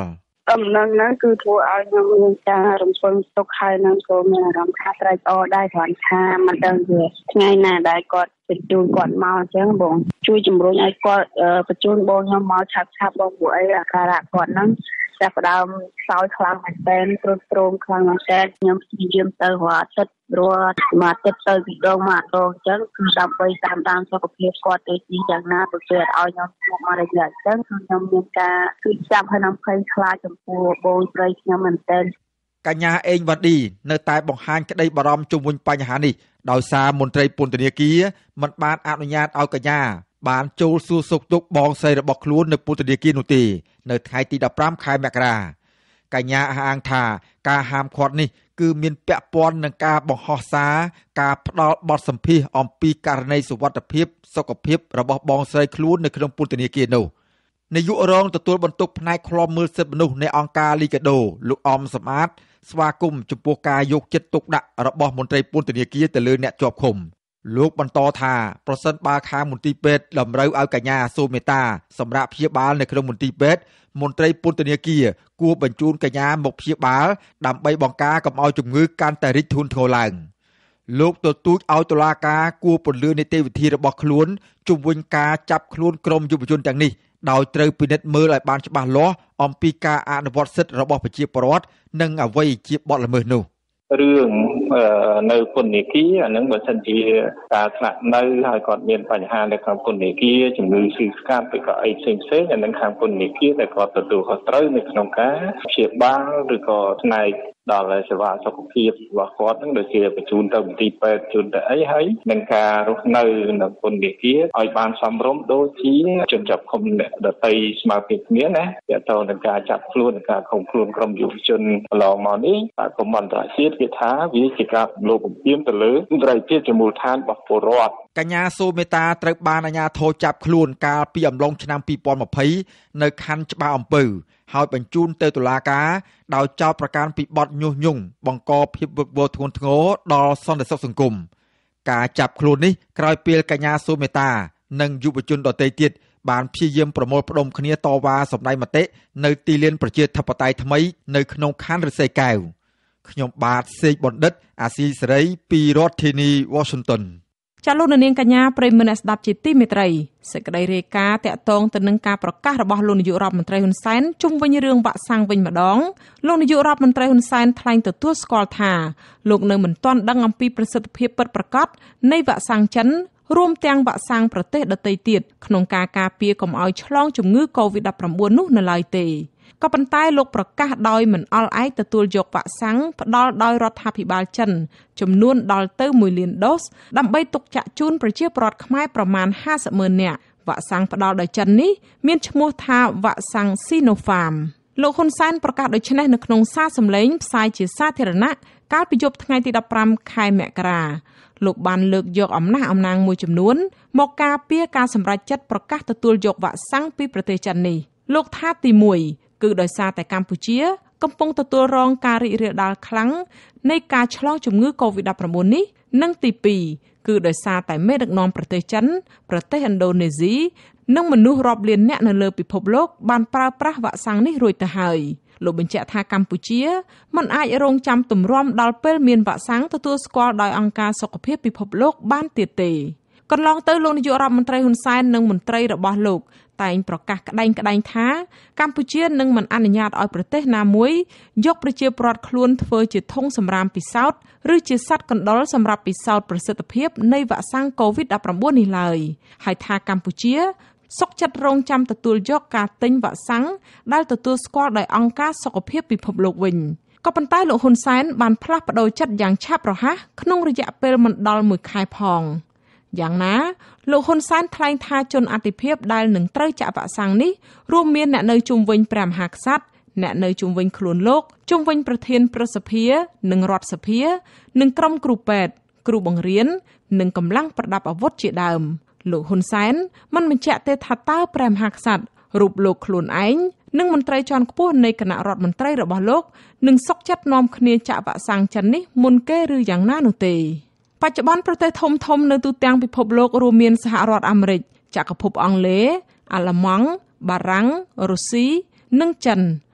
ដំណឹងហ្នឹងគឺធ្វើឲ្យខ្ញុំមានការរំពឹងទុកហើយនឹងក៏មានអារម្មណ៍ថាត្រេកអរដែរគ្រាន់ថាមិនដឹងជាថ្ងៃណាដែលគាត់បញ្ជូនគាត់មកអញ្ចឹងបងជួយជំរុញឲ្យគាត់បញ្ជូនបងខ្ញុំមកឆាប់ឆាប់បងព្រោះអីអាការៈគាត់ហ្នឹងចាប់ផ្ដើមសោយខ្លាំងមែនទែនព្រោះត្រោមខ្លាំងមែនទែនខ្ញុំព្យាយាមទៅរាល់អាទិត្យរាល់មួយអាទិត្យទៅពីរដងមួយដងអញ្ចឹងគឺដើម្បីតាមដានសុខភាពគាត់ទៅទីយ៉ាងណាព្រោះគេអត់ឲ្យខ្ញុំជួបមករយៈអញ្ចឹងគឺខ្ញុំមានការគឺចាប់ហើយនឹងភ័យខ្លាចចំពោះបងស្រីខ្ញុំមែនទែនកញ្ញាអេងវ៉ាឌីនៅតែបង្ហាញក្តីបារម្ភជុំវិញបញ្ហានេះដោយសារមន្ត្រីពន្ធនាគារមិនបានអនុញ្ញាតឲ្យកញ្ញាបានចូលសួរសុខទុក្ខបងស្រីរបស់ខ្លួននៅពន្ធនាគារនោះទេនៅថ្ងៃទីដប់ប្រាំខែមករាកញ្ញាអះអាងថាការហាមឃាត់នេះគឺមានពាក់ព័ន្ធនឹងការបង្ហោះសារការផ្ដល់បទសម្ភាសន៍អំពីករណីសុវត្ថិភាពសុខភាពរបស់បងស្រីខ្លួននៅក្នុងពន្ធនាគារនោះនាយករងទទួលបន្ទុកផ្នែកឃ្លាំមើលសិទ្ធិមនុស្សនៃអង្គការលីកាដូលោកអំសំអាតស្វាគមន៍ចំពោះការយកចិត្តទុកដាក់របស់មន្ត្រីពន្ធនាគារទៅលើអ្នកជាប់ឃុំលោកបន្តថាប្រសិនបើខាងមន្ទីរពេទ្យតម្រូវឲ្យកញ្ញាសូមមេត្តាសម្រាប់ព្យាបាលនៅក្នុងមន្ទីរពេទ្យមន្ត្រីពន្ធនាគារគួរបញ្ជូនកញ្ញាមកព្យាបាលដើម្បីបង្ការកុំឲ្យជំងឺកាន់តែរីកធ្ងន់ធ្ងរឡើងលោកទទូចឲ្យតុលាការគួរពន្យល់នីតិវិធីរបស់ខ្លួនជុំវិញការចាប់ខ្លួនក្រុមយុវជនទាំងនេះដោយត្រូវពិនិត្យមើលឲ្យបានច្បាស់លាស់អំពីការអនុវត្តសិទ្ធិរបស់ប្រជាពលរដ្ឋនិងអ្វីជាបទល្មើសនោះរឿងនៅពន្ធនាគារអានឹងបើសិនជាការស្នាក់នៅហើយគាត់មានបញ្ហានៅក្នុងពន្ធនាគារជំងឺស៊ីស្កាត់ឬក៏អីផ្សេងផ្សេងអានឹងខាងពន្ធនាគារតែគាត់ទទួលខុសត្រូវនៅក្នុងការព្យាបាលឬក៏ផ្នែកដល់សេវាសុខភាពរបស់គាត់នឹងដូចជាបញ្ជូនទៅមន្ទីរពេទ្យជូនទៅអីហើយនឹងការរស់នៅនៅពន្ធនាគារឲ្យបានសមរម្យដូចជាជនចាប់ឃុំដតីស្មើពីគ្នាណាទាក់ទងនឹងការចាប់ខ្លួននិងការឃុំខ្លួនក្រុមយុវជនកន្លងមកនេះតែកុំអន្តរជាតិគេថាវាជាការរំលោភបំពានទៅលើសេរីភាពជាមូលដ្ឋានរបស់ពលរដ្ឋកញ្ញាសូមេតាត្រូវបានអាជ្ញាធរចាប់ខ្លួនកាលពីអំឡុងឆ្នាំពីរពាន់ម្ភៃនៅខណ្ឌច្បារអំពៅហើយបញ្ជូនទៅតុលាការដោយចោទប្រកាន់ពីបទញុះញង់បង្កភាពវឹកវរធ្ងន់ធ្ងរដល់សន្តិសុខសង្គមការចាប់ខ្លួននេះក្រោយពេលកញ្ញាសូមេតានិងយុវជនដទៃទៀតបានព្យាយាមប្រមូលផ្ដុំគ្នាតវ៉ាសម្ដែងមតិនៅទីលានប្រជាធិបតេយ្យថ្មីនៅក្នុងខណ្ឌរិស័យកែវខ្ញុំបាទសេកបណ្ឌិតអាស៊ីសេរីពីរដ្ឋធានី Washington ចាលោកនាងកញ្ញាប្រិយមិត្តអ្នកស្ដាប់ជាទីមេត្រីសេចក្តីរាយការណ៍តាក់ទងទៅនឹងការប្រកាសរបស់លោកនាយករដ្ឋមន្ត្រីហ៊ុនសែនជុំវិញរឿងវាក់សាំងវិញម្ដងលោកនាយករដ្ឋមន្ត្រីហ៊ុនសែនថ្លែងទទួលស្គាល់ថាលោកនៅមិនទាន់ដឹងអំពីប្រសិទ្ធភាពពិតប្រាកដនៃវាក់សាំងចិនរួមទាំងវាក់សាំងប្រទេសដទៃទៀតក្នុងការការពារកុំឲ្យឆ្លងជំងឺ កូវីដ ដប់ប្រាំបួន នោះនៅឡើយទេក៏ប៉ុន្តែលោកប្រកាសដោយមិនអល់ឯកទទួលយកវ៉ាក់សាំងផ្ដល់ដោយរដ្ឋាភិបាលចិនចំនួនដល់ទៅមួយលានដូសដើម្បីទុកចាក់ជូនប្រជាពលរដ្ឋខ្មែរប្រមាណห้าសិបម៉ឺននាក់វ៉ាក់សាំងផ្ដល់ដោយចិននេះមានឈ្មោះថាវ៉ាក់សាំង Sinopharm លោកហ៊ុនសែនប្រកាសដូចនេះនៅក្នុងសារសម្លេងផ្សាយជាសាធារណៈកាលពីយប់ថ្ងៃទីដប់ប្រាំខែមករាលោកបានលើកយកអំណះអំណាងមួយចំនួនមកការពារការសម្រេចចិត្តប្រកាសទទួលយកវ៉ាក់សាំងពីប្រទេសចិននេះលោកថាទីមួយគឺដោយសារតែកម្ពុជាកំពុងទទួលរងការរីករាលដាលខ្លាំងនៃការឆ្លងជំងឺ កូវីដ ដប់ប្រាំបួន នេះនិងទីពីរគឺដោយសារតែមេដឹកនាំប្រទេសចិនប្រទេសឥណ្ឌូនេស៊ីនិងមនុស្សរាប់លានអ្នកនៅលើពិភពលោកបានប្រើប្រាស់វ៉ាក់សាំងនេះរួចទៅហើយលោកបញ្ជាក់ថាកម្ពុជាមិនអាចរងចាំទម្រាំដល់ពេលមានវ៉ាក់សាំងទទួលស្គាល់ដោយអង្គការសុខភាពពិភពលោកបានទៀតទេកន្លងទៅលោកនាយករដ្ឋមន្ត្រីហ៊ុនសែននិងមន្ត្រីរបស់លោកតែងប្រកាសក្តែងក្តែងថាកម្ពុជានឹងមិនអនុញ្ញាតឲ្យប្រទេសណាមួយយកប្រជាពលរដ្ឋខ្លួនធ្វើជាធុងសម្រាមពិសោធន៍ឬជាសត្វកណ្ដុរសម្រាប់ពិសោធន៍ប្រសិទ្ធភាពនៃវ៉ាក់សាំង កូវីដ ដប់ប្រាំបួន នេះឡើយហើយថាកម្ពុជាសុខចិត្តរងចាំទទួលយកការទិញវ៉ាក់សាំងដែលទទួលស្គាល់ដោយអង្គការសុខភាពពិភពលោកវិញក៏ប៉ុន្តែលោកហ៊ុនសែនបានផ្លាស់ប្ដូរចិត្តយ៉ាងឆាប់រហ័សក្នុងរយៈពេលមិនដល់មួយខែផងយ៉ាងណាលោកហ៊ុនសែនថ្លែងថាជនអធិភាពដែលនឹងត្រូវចាក់វ៉ាក់សាំងនេះរួមមានអ្នកនៅជុំវិញព្រះមហាក្សត្រអ្នកនៅជុំវិញខ្លួនលោកជុំវិញប្រធានប្រសិទ្ធិនិងរដ្ឋសភានិងក្រុមគ្រូពេទ្យគ្រូបង្រៀននិងកម្លាំងប្រដាប់អាវុធជាដើមលោកហ៊ុនសែនមិនបញ្ជាក់ទេថាតើព្រះមហាក្សត្ររូបលោកខ្លួនឯងនិងមន្ត្រីជាន់ខ្ពស់នៃគណៈរដ្ឋមន្ត្រីរបស់លោកនឹងសុខចិត្តនាំគ្នាចាក់វ៉ាក់សាំងចិននេះមុនគេឬយ៉ាងណានោះទេបច្ចុប្បន្នប្រទេសធំធំនៅទូទាំងពិភពលោករួមមានសហរដ្ឋអាមេរិកចក្រភពអង់គ្លេសអាល្លឺម៉ង់បារាំងរុស្ស៊ីនិងចិន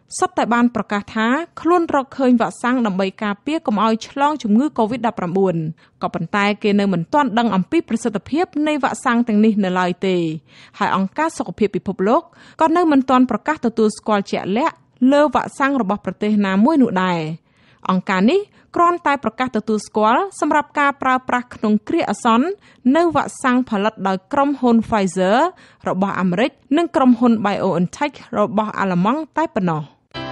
សុទ្ធតែបានប្រកាសថាខ្លួនរកឃើញវ៉ាក់សាំងដើម្បីការពារកុំឲ្យឆ្លងជំងឺ កូវីដ ដប់ប្រាំបួន ក៏ប៉ុន្តែគេនៅមិនទាន់ដឹងអំពីប្រសិទ្ធភាពនៃវ៉ាក់សាំងទាំងនេះនៅឡើយទេហើយអង្គការសុខភាពពិភពលោកក៏នៅមិនទាន់ប្រកាសទទួលស្គាល់ជាក់លាក់លើវ៉ាក់សាំងរបស់ប្រទេសណាមួយនោះដែរអង្គការនេះគ្រាន់តែប្រកាសទទួលស្គាល់សម្រាប់ការប្រើប្រាស់ក្នុងគ្រាអាសន្ននៅវ៉ាក់សាំងផលិតដោយក្រុមហ៊ុន Pfizer របស់អាមេរិកនិងក្រុមហ៊ុន BioNTech របស់អាល្លឺម៉ង់តែប៉ុណ្ណោះ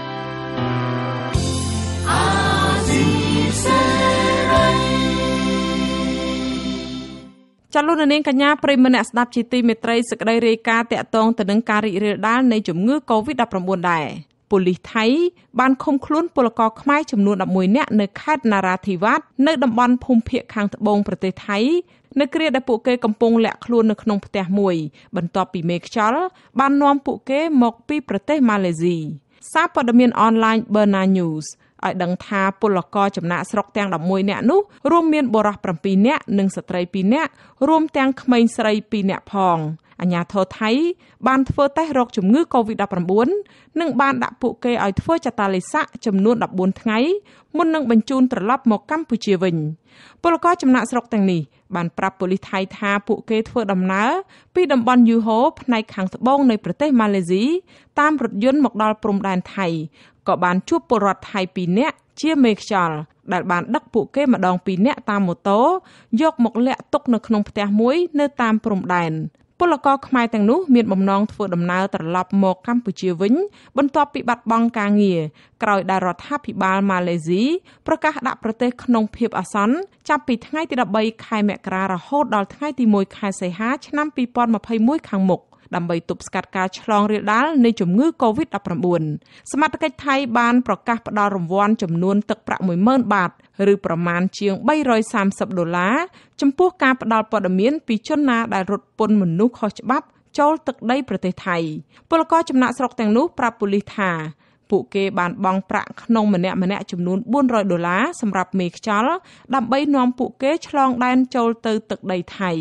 ចលនានាងកញ្ញាប្រិយមិត្តអ្នកស្ដាប់ជាទីមេត្រីសេចក្តីរាយការណ៍តាក់ទងទៅនឹងការរីករាលដាលនៃជំងឺ កូវីដ ដប់ប្រាំបួន ដែរប៉ូលីសថៃបានឃុំខ្លួនពលករខ្មែរចំនួនដប់មួយនាក់នៅខេត្តណារ៉ាធីវ៉ាតនៅតំបន់ភូមិភាគខាងត្បូងប្រទេសថៃនៅគ្រាដែលពួកគេកំពុងលាក់ខ្លួននៅក្នុងផ្ទះមួយបន្ទាប់ពីមេខ្យល់បាននាំពួកគេមកពីប្រទេសម៉ាឡេស៊ីសារព័ត៌មានអនឡាញ Berna News ឲ្យដឹងថាពលករចំណាក់ស្រុកទាំងដប់មួយនាក់នោះរួមមានបុរសប្រាំពីរនាក់និងស្ត្រីពីរនាក់រួមទាំងក្មេងស្រីពីរនាក់ផងអាជ្ញាធរថៃបានធ្វើតេស្តរកជំងឺ កូវីដ ដប់ប្រាំបួន និងបានដាក់ពួកគេឲ្យធ្វើចតាឡេសាក់ចំនួនដប់បួនថ្ងៃមុននឹងបញ្ជូនត្រឡប់មកកម្ពុជាវិញពលករចំណាក់ស្រុកទាំងនេះបានប្រាប់ប៉ូលីសថៃថាពួកគេធ្វើដំណើរពីតំបន់យូហូផ្នែកខាងត្បូងនៃប្រទេសម៉ាឡេស៊ីតាមរថយន្តមកដល់ព្រំដែនថៃក៏បានជួបពលរដ្ឋថៃពីរនាក់ជាមេខ្យល់ដែលបានដឹកពួកគេម្ដងពីរនាក់តាមម៉ូតូយកមកលាក់ទុកនៅក្នុងផ្ទះមួយនៅតាមព្រំដែនពលករខ្មែរទាំងនោះមានបំណងធ្វើដំណើរត្រឡប់មកកម្ពុជាវិញបន្ទាប់ពីបាត់បង់ការងារក្រោយដែលរដ្ឋាភិបាលម៉ាឡេស៊ីប្រកាសដាក់ប្រទេសក្នុងភាពអាសន្នចាប់ពីថ្ងៃទីដប់បីខែមករារហូតដល់ថ្ងៃទីមួយខែសីហាឆ្នាំពីរពាន់ម្ភៃមួយខាងមុខដើម្បីទប់ស្កាត់ការឆ្លងរាលដាលនៃជំងឺ កូវីដ ដប់ប្រាំបួន សមត្ថកិច្ចថៃបានប្រកាសផ្តល់រង្វាន់ចំនួនទឹកប្រាក់ មួយម៉ឺន បាតឬប្រមាណជាងបីរយសាមសិបដុល្លារចំពោះការផ្តល់ព័ត៌មានពីជនណាដែលរត់ពន្ធមនុស្សខុសច្បាប់ចូលទឹកដីប្រទេសថៃពលករចំណាក់ស្រុកទាំងនោះប្រាប់ប៉ូលីសថាពួកគេបានបង់ប្រាក់ក្នុងម្នាក់ម្នាក់ចំនួនបួនរយដុល្លារសម្រាប់មេខ្យល់ដើម្បីនាំពួកគេឆ្លងដែនចូលទៅទឹកដីថៃ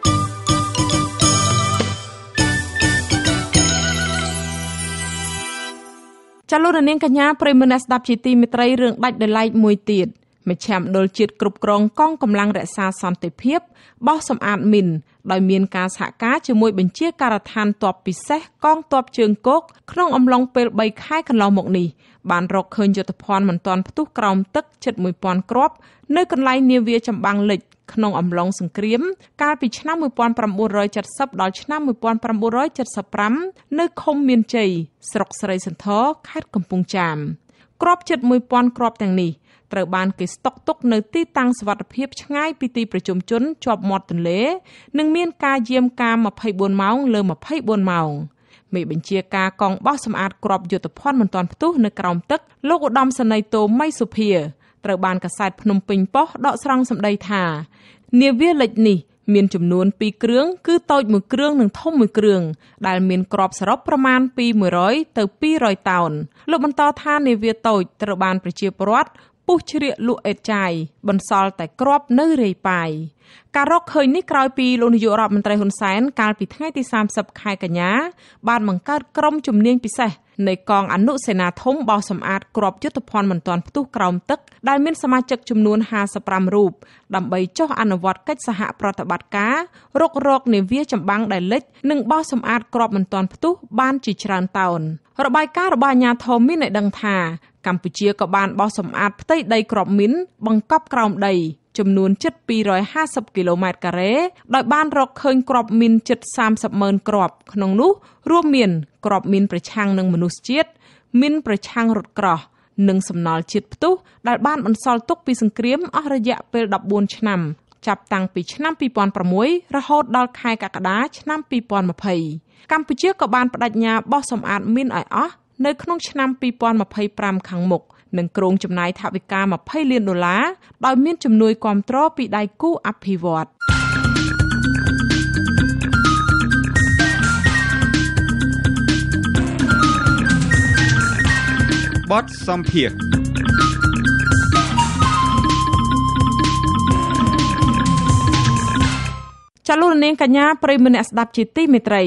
ចលនានាងកញ្ញាប្រិយមិត្តអ្នកស្ដាប់ជាទីមេត្រីរឿងដាច់ដោយឡែកមួយទៀតមជ្ឈមណ្ឌលជាតិគ្រប់គ្រងកងកម្លាំងរក្សាសន្តិភាពបោះសម្អាតមីនដោយមានការសហការជាមួយបញ្ជាការដ្ឋានទ័ពពិសេសកងទ័ពជើងគោកក្នុងអំឡុងពេលបីខែកន្លងមកនេះបានរកឃើញយុទ្ធភ័ណ្ឌមិនទាន់ផ្ទុះក្រោមទឹកជិតមួយពាន់គ្រាប់នៅកន្លែងនាវាចម្បាំងលិចក្នុងអំឡុងសង្គ្រាមកាលពីឆ្នាំមួយពាន់ប្រាំបួនរយចិតសិបដល់ឆ្នាំមួយពាន់ប្រាំបួនរយចិតសិបប្រាំនៅឃុំមានជ័យស្រុកស្រីសន្ធរខេត្តកំពង់ចាមគ្រាប់ជិតមួយពាន់គ្រាប់ទាំងនេះត្រូវបានគេស្តុកទុកនៅទីតាំងសុវត្ថិភាពឆ្ងាយពីទីប្រជុំជនជាប់មាត់ទន្លេនិងមានការយាមកាមម្ភៃបួនម៉ោងលើម្ភៃបួនម៉ោងមេបញ្ជាការកងបោះសម្អាតគ្រាប់យុទ្ធភ័ណ្ឌមិនទាន់ផ្ទុះនៅក្រោមទឹកលោកឧត្តមសេនីយ៍តូម៉ៃសុភាត្រូវបានកាសែតភ្នំពេញប៉ុស្តិ៍ដកស្រង់សម្ដីថានាវាលិចនេះមានចំនួនពីរគ្រឿងគឺតូចមួយគ្រឿងនិងធំមួយគ្រឿងដែលមានគ្រាប់សរុបប្រមាណពីមួយរយទៅពីររយតោនលោកបន្តថានាវាតូចត្រូវបានប្រជាពលរដ្ឋពុះជ្រៀកលក់អេតចាយបន្សល់តែគ្រាប់នៅរាយប៉ាយការរកឃើញនេះក្រោយពីលោកនាយករដ្ឋមន្ត្រីហ៊ុនសែនកាលពីថ្ងៃទីសាមសិបខែកញ្ញាបានបង្កើតក្រុមជំនាញពិសេសនៃកងអនុសេនាធំបោះសម្អាតគ្រាប់យុទ្ធភ័ណ្ឌមិនទាន់ផ្ទុះក្រោមទឹកដែលមានសមាជិកចំនួនហាសិបប្រាំរូបដើម្បីចុះអនុវត្តកិច្ចសហប្រតិបត្តិការរុករកនាវាចម្បាំងដែលលិចនិងបោះសម្អាតគ្រាប់មិនទាន់ផ្ទុះបានជាច្រើនតោនរបាយការណ៍របស់អាជ្ញាធរមានឲ្យដឹងថាកម្ពុជាក៏បានបោះសម្អាតផ្ទៃដីគ្រាប់មីនបង្កប់ក្រោមដីចំនួនជិតពីររយហាសិបគីឡូម៉ែត្រការ៉េដោយបានរកឃើញគ្រាប់មីនជិតសាមសិបម៉ឺនគ្រាប់ក្នុងនោះរួមមានគ្រាប់មីនប្រឆាំងនឹងមនុស្សជាតិមីនប្រឆាំងរថក្រោះនិងសំណល់ជាតិផ្ទុះដែលបានបន្សល់ទុកពីសង្គ្រាមអស់រយៈពេលដប់បួនឆ្នាំចាប់តាំងពីឆ្នាំពីរពាន់ប្រាំមួយរហូតដល់ខែកក្កដាឆ្នាំពីរពាន់ម្ភៃកម្ពុជាក៏បានបដិញ្ញាបោះសម្អាតមីនឲ្យអស់នៅក្នុងឆ្នាំពីរពាន់ម្ភៃប្រាំខាងមុខនិងគ្រោងចំណាយថវិកាម្ភៃលានដុល្លារដោយមានជំនួយគាំទ្រពីដៃគូអភិវឌ្ឍន៍បទសម្ភារចលនានាងកញ្ញាប្រិយមិត្តអ្នកស្ដាប់ជាទីមេត្រី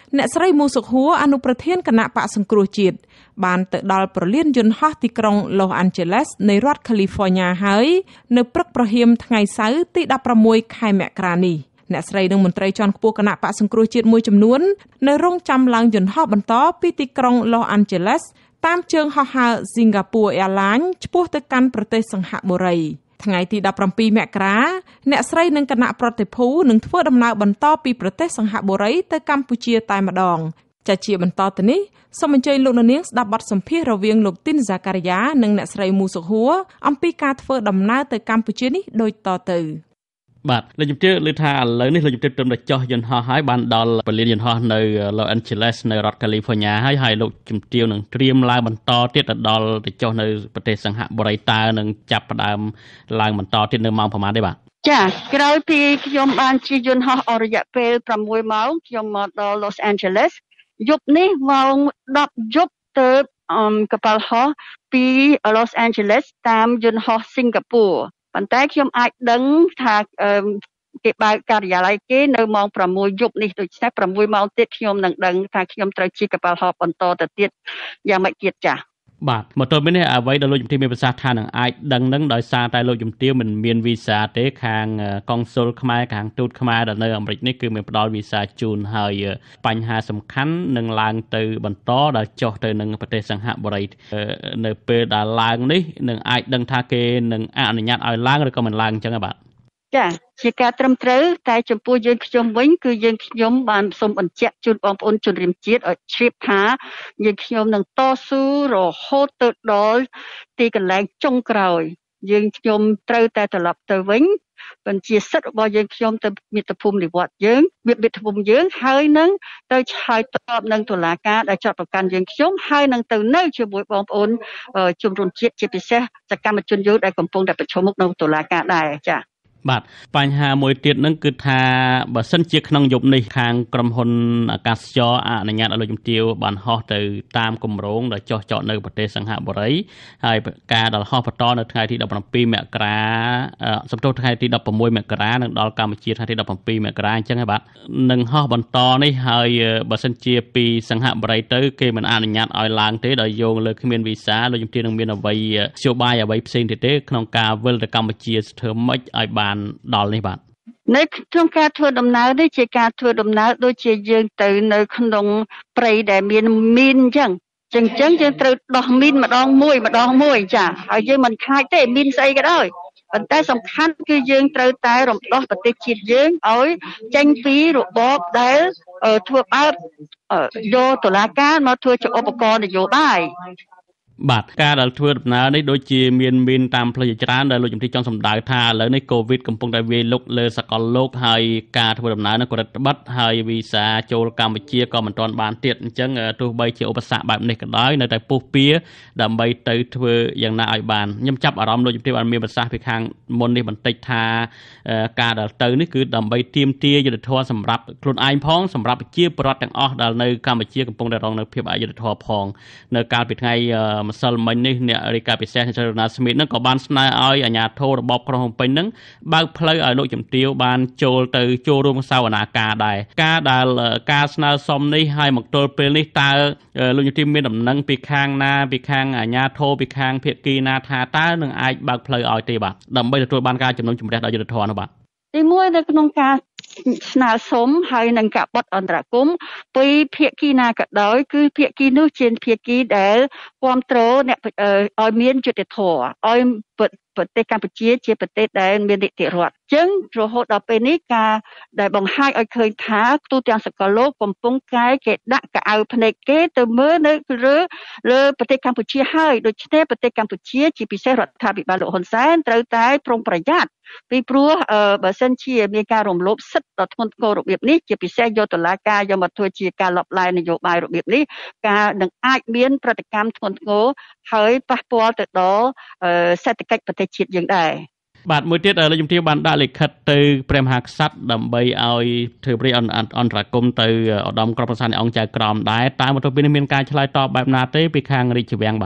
អ្នកស្រីមូសុខហួរអនុប្រធានគណៈបកសង្គ្រោះជាតិបានទៅដល់ប្រលានយន្តហោះទីក្រុង Los Angeles នៃរដ្ឋ California ហើយនៅព្រឹកព្រហៀមថ្ងៃសៅរ៍ទីដប់ប្រាំមួយខែមករានេះអ្នកស្រីនិងមន្ត្រីជាន់ខ្ពស់គណៈបកសង្គ្រោះជាតិមួយចំនួននៅរងចាំឡើងយន្តហោះបន្តពីទីក្រុង Los Angeles តាមជើងហោះហើរ Singapore Airlines ឆ្ពោះទៅកាន់ប្រទេសសិង្ហបុរីថ្ងៃទីដប់ប្រាំពីរមករាអ្នកស្រីនិងគណៈប្រតិភូនឹងធ្វើដំណើរបន្តពីប្រទេសសិង្ហបុរីទៅកម្ពុជាតែម្ដងចាជាបន្តទៅនេះសូមអញ្ជើញលោកនាងស្ដាប់បទសម្ភាសន៍រវាងលោកទីនហ្សាការីយ៉ានិងអ្នកស្រីមូសុខហួរអំពីការធ្វើដំណើរទៅកម្ពុជានេះដូចតទៅបាទលោកជំទាវលើថាឥឡូវនេះលោកជំទាវត្រឹមតែចុះយន្តហោះហើយបានដល់ពលានយន្តហោះនៅ Los Angeles នៅរដ្ឋ California ហើយហើយលោកជំទាវនឹងត្រៀមឡើងបន្តទៀតទៅដល់ទៅចុះនៅប្រទេសសិង្ហបុរីតើនឹងចាប់ផ្ដើមឡើងបន្តទៀតនៅម៉ោងប្រហែលទេបាទចាក្រោយពីខ្ញុំបានជិះយន្តហោះអស់រយៈពេលប្រាំមួយម៉ោងខ្ញុំមកដល់ Los Angeles យប់នេះម៉ោងដប់យប់ទៅកប៉ាល់ហោះពី Los Angeles តាមយន្តហោះ Singaporeប៉ុន្តែខ្ញុំអាចដឹងថាគេបើកការិយាល័យគេនៅម៉ោងប្រាំមួយយប់នេះដូច្នេះប្រាំមួយម៉ោងទៀតខ្ញុំនឹងដឹងថាខ្ញុំត្រូវជិះកប៉ាល់ហោះបន្តទៅទៀតយ៉ាងម៉េចទៀតចា៎បាទមកទល់ពេលនេះអ្វីដែលលោកជំទាវមានប្រសាសន៍ថានឹងអាចដឹងនឹងដោយសារតែលោកជំទាវមិនមានវីសាទេខាងកុងស៊ុលខ្មែរខាងទូតខ្មែរដែលនៅអាមេរិកនេះគឺមានផ្ដល់វីសាជូនហើយបញ្ហាសំខាន់នឹងឡើងទៅបន្តដល់ចុះទៅនឹងប្រទេសសិង្ហបុរីនៅពេលដែលឡើងនេះនឹងអាចដឹងថាគេនឹងអនុញ្ញាតឲ្យឡើងឬក៏មិនឡើងអញ្ចឹងបាទចាជាការត្រឹមត្រូវតែចំពោះយើងខ្ញុំវិញគឺយើងខ្ញុំបានសូមបញ្ជាក់ជូនបងប្អូនជនរួមជាតិឲ្យជ្រាបថាយើងខ្ញុំនឹងតស៊ូរហូតទៅដល់ទីកន្លែងចុងក្រោយយើងខ្ញុំត្រូវតែត្រឡប់ទៅវិញបញ្ជាសិទ្ធិរបស់យើងខ្ញុំទៅមាតុភូមិនិវត្តយើងមាតុភូមិយើងហើយនឹងទៅឆ្លើយតបនឹងតុលាការដែលចាត់ប្រកាន់យើងខ្ញុំហើយនឹងទៅនៅជាមួយបងប្អូនជនរួមជាតិជាពិសេសសកម្មជនយុវដែលកំពុងតែប្រឈមមុខនៅតុលាការដែរចា៎បាទបញ្ហាមួយទៀតនឹងគឺថាបើសិនជាក្នុងយប់នេះខាងក្រុមហ៊ុនអាកាសចរអនុញ្ញាតឲ្យលោកជំទាវបានហោះទៅតាមគម្រោងដែលចុះចតនៅប្រទេសសិង្ហបុរីហើយការដល់ហោះបន្តនៅថ្ងៃទីដប់ប្រាំពីរមករាសំទោសថ្ងៃទីដប់ប្រាំមួយមករានឹងដល់កម្ពុជាថ្ងៃទីដប់ប្រាំពីរមករាអញ្ចឹងហើយបាទនឹងហោះបន្តនេះហើយបើសិនជាពីសិង្ហបុរីទៅគេមិនអនុញ្ញាតឲ្យឡើងទេដោយយោងលើគ្មានវីសាលោកជំទាវនឹងមានអ្វីនយោបាយអ្វីផ្សេងទៀតទេក្នុងការវិលទៅកម្ពុជាធ្វើម៉េចឲ្យបានដល់នេះបាទនៅក្នុងការធ្វើដំណើរនេះជាការធ្វើដំណើរដូចជាយើងទៅនៅក្នុងព្រៃដែលមានមីនអញ្ចឹងអញ្ចឹងយើងត្រូវដោះមីនម្ដងមួយម្ដងមួយចាហើយយើងមិនខ្លាចទេមីនស្អីក៏ដោយប៉ុន្តែសំខាន់គឺយើងត្រូវតែរំដោះប្រទេសជាតិយើងឲ្យចេញពីរបបដែលធ្វើបែបយកតុលាការមកធ្វើជាឧបករណ៍នយោបាយបាទការដែលធ្វើដំណើរនេះដូចជាមានមានតាមផ្លូវច្រើនដែលលោកជំទាវចង់សម្ដៅថាឥឡូវនេះកូវីដកំពុងតែវាយលុកលើសកលលោកហើយការធ្វើដំណើរនោះក៏រឹតបន្តឹងហើយវីសាចូលកម្ពុជាក៏មិនទាន់បានទៀតអញ្ចឹងទោះបីជាឧបសគ្គបែបនេះក៏ដោយនៅតែពុះពៀដើម្បីទៅធ្វើយ៉ាងណាឲ្យបានខ្ញុំចាប់អារម្មណ៍លោកជំទាវបានមានប្រសាសន៍ពីខាងមុននេះបន្តិចថាការដែលទៅនេះគឺដើម្បីទាមទារយុត្តិធម៌សម្រាប់ខ្លួនឯងផងសម្រាប់ប្រជាពលរដ្ឋទាំងអស់ដែលនៅកម្ពុជាកំពុងតែរងនៅភាពអយុត្តិធម៌ផងនៅកាលពីថ្ងៃម្សិលមិញនេះអ្នករាយការណ៍ពិសេសនៃចរណាស្មីតនឹងក៏បានស្នើឲ្យអាជ្ញាធររបបក្រុងភ្នំពេញនឹងបើកផ្លូវឲ្យលោកជំទាវបានចូលទៅចូលរួមសវនាការដែរការដែលការស្នើសុំនេះឲ្យមកទល់ពេលនេះតើលោកជំទាវមានដំណឹងពីខាងណាពីខាងអាជ្ញាធរពីខាងភាគីណាថាតើនឹងអាចបើកផ្លូវឲ្យទេបាទដើម្បីទទួលបានការជំនុំជម្រះដោយយុត្តិធម៌នោះបាទទីមួយនៅក្នុងការស្នើសុំហើយនឹងការបត់អន្តរកម្មពីភាគីណាក៏ដោយគឺភាគីនោះជាភាគីដែលគ្រប់គ្រងអ្នកឲ្យមានយុត្តិធម៌ឲ្យប្រទេសកម្ពុជាជាប្រទេសដែលមាននីតិរដ្ឋអញ្ចឹងរហូតដល់ពេលនេះការដែលបង្ហាញឲ្យឃើញថាទូទាំងសកលលោកកំពុងកាយគេដាក់កៅអៅភ្នែកគេទៅមើលនៅលើលើប្រទេសកម្ពុជាហើយដូច្នេះប្រទេសកម្ពុជាជាពិសេសរដ្ឋាភិបាលលោកហ៊ុនសែនត្រូវតែប្រុងប្រយ័ត្នពីព្រោះបើសិនជាមានការរំលោភសិទ្ធិដ៏ធ្ងន់ធ្ងររបៀបនេះជាពិសេសយកតុលាការយកមកធ្វើជាការលបឡាយនយោបាយរបៀបនេះការនឹងអាចមានប្រតិកម្មធ្ងន់ធ្ងរហើយប៉ះពាល់ទៅដល់សេដ្ឋកិច្ចប្រទេសជាតិយើងដែរបាទមួយទៀតលោកជំទាវបានដាក់លិខិតទៅព្រះមហាក្សត្រដើម្បីឲ្យធ្វើប្រតិអន្តរកម្មទៅឧត្តមក្រុមប្រឹក្សានៃអង្គចៅក្រមដែរតែមកទល់ពេលនេះមានការឆ្លើយតបបែបណាទេពីខាងរាជវាំងបាទ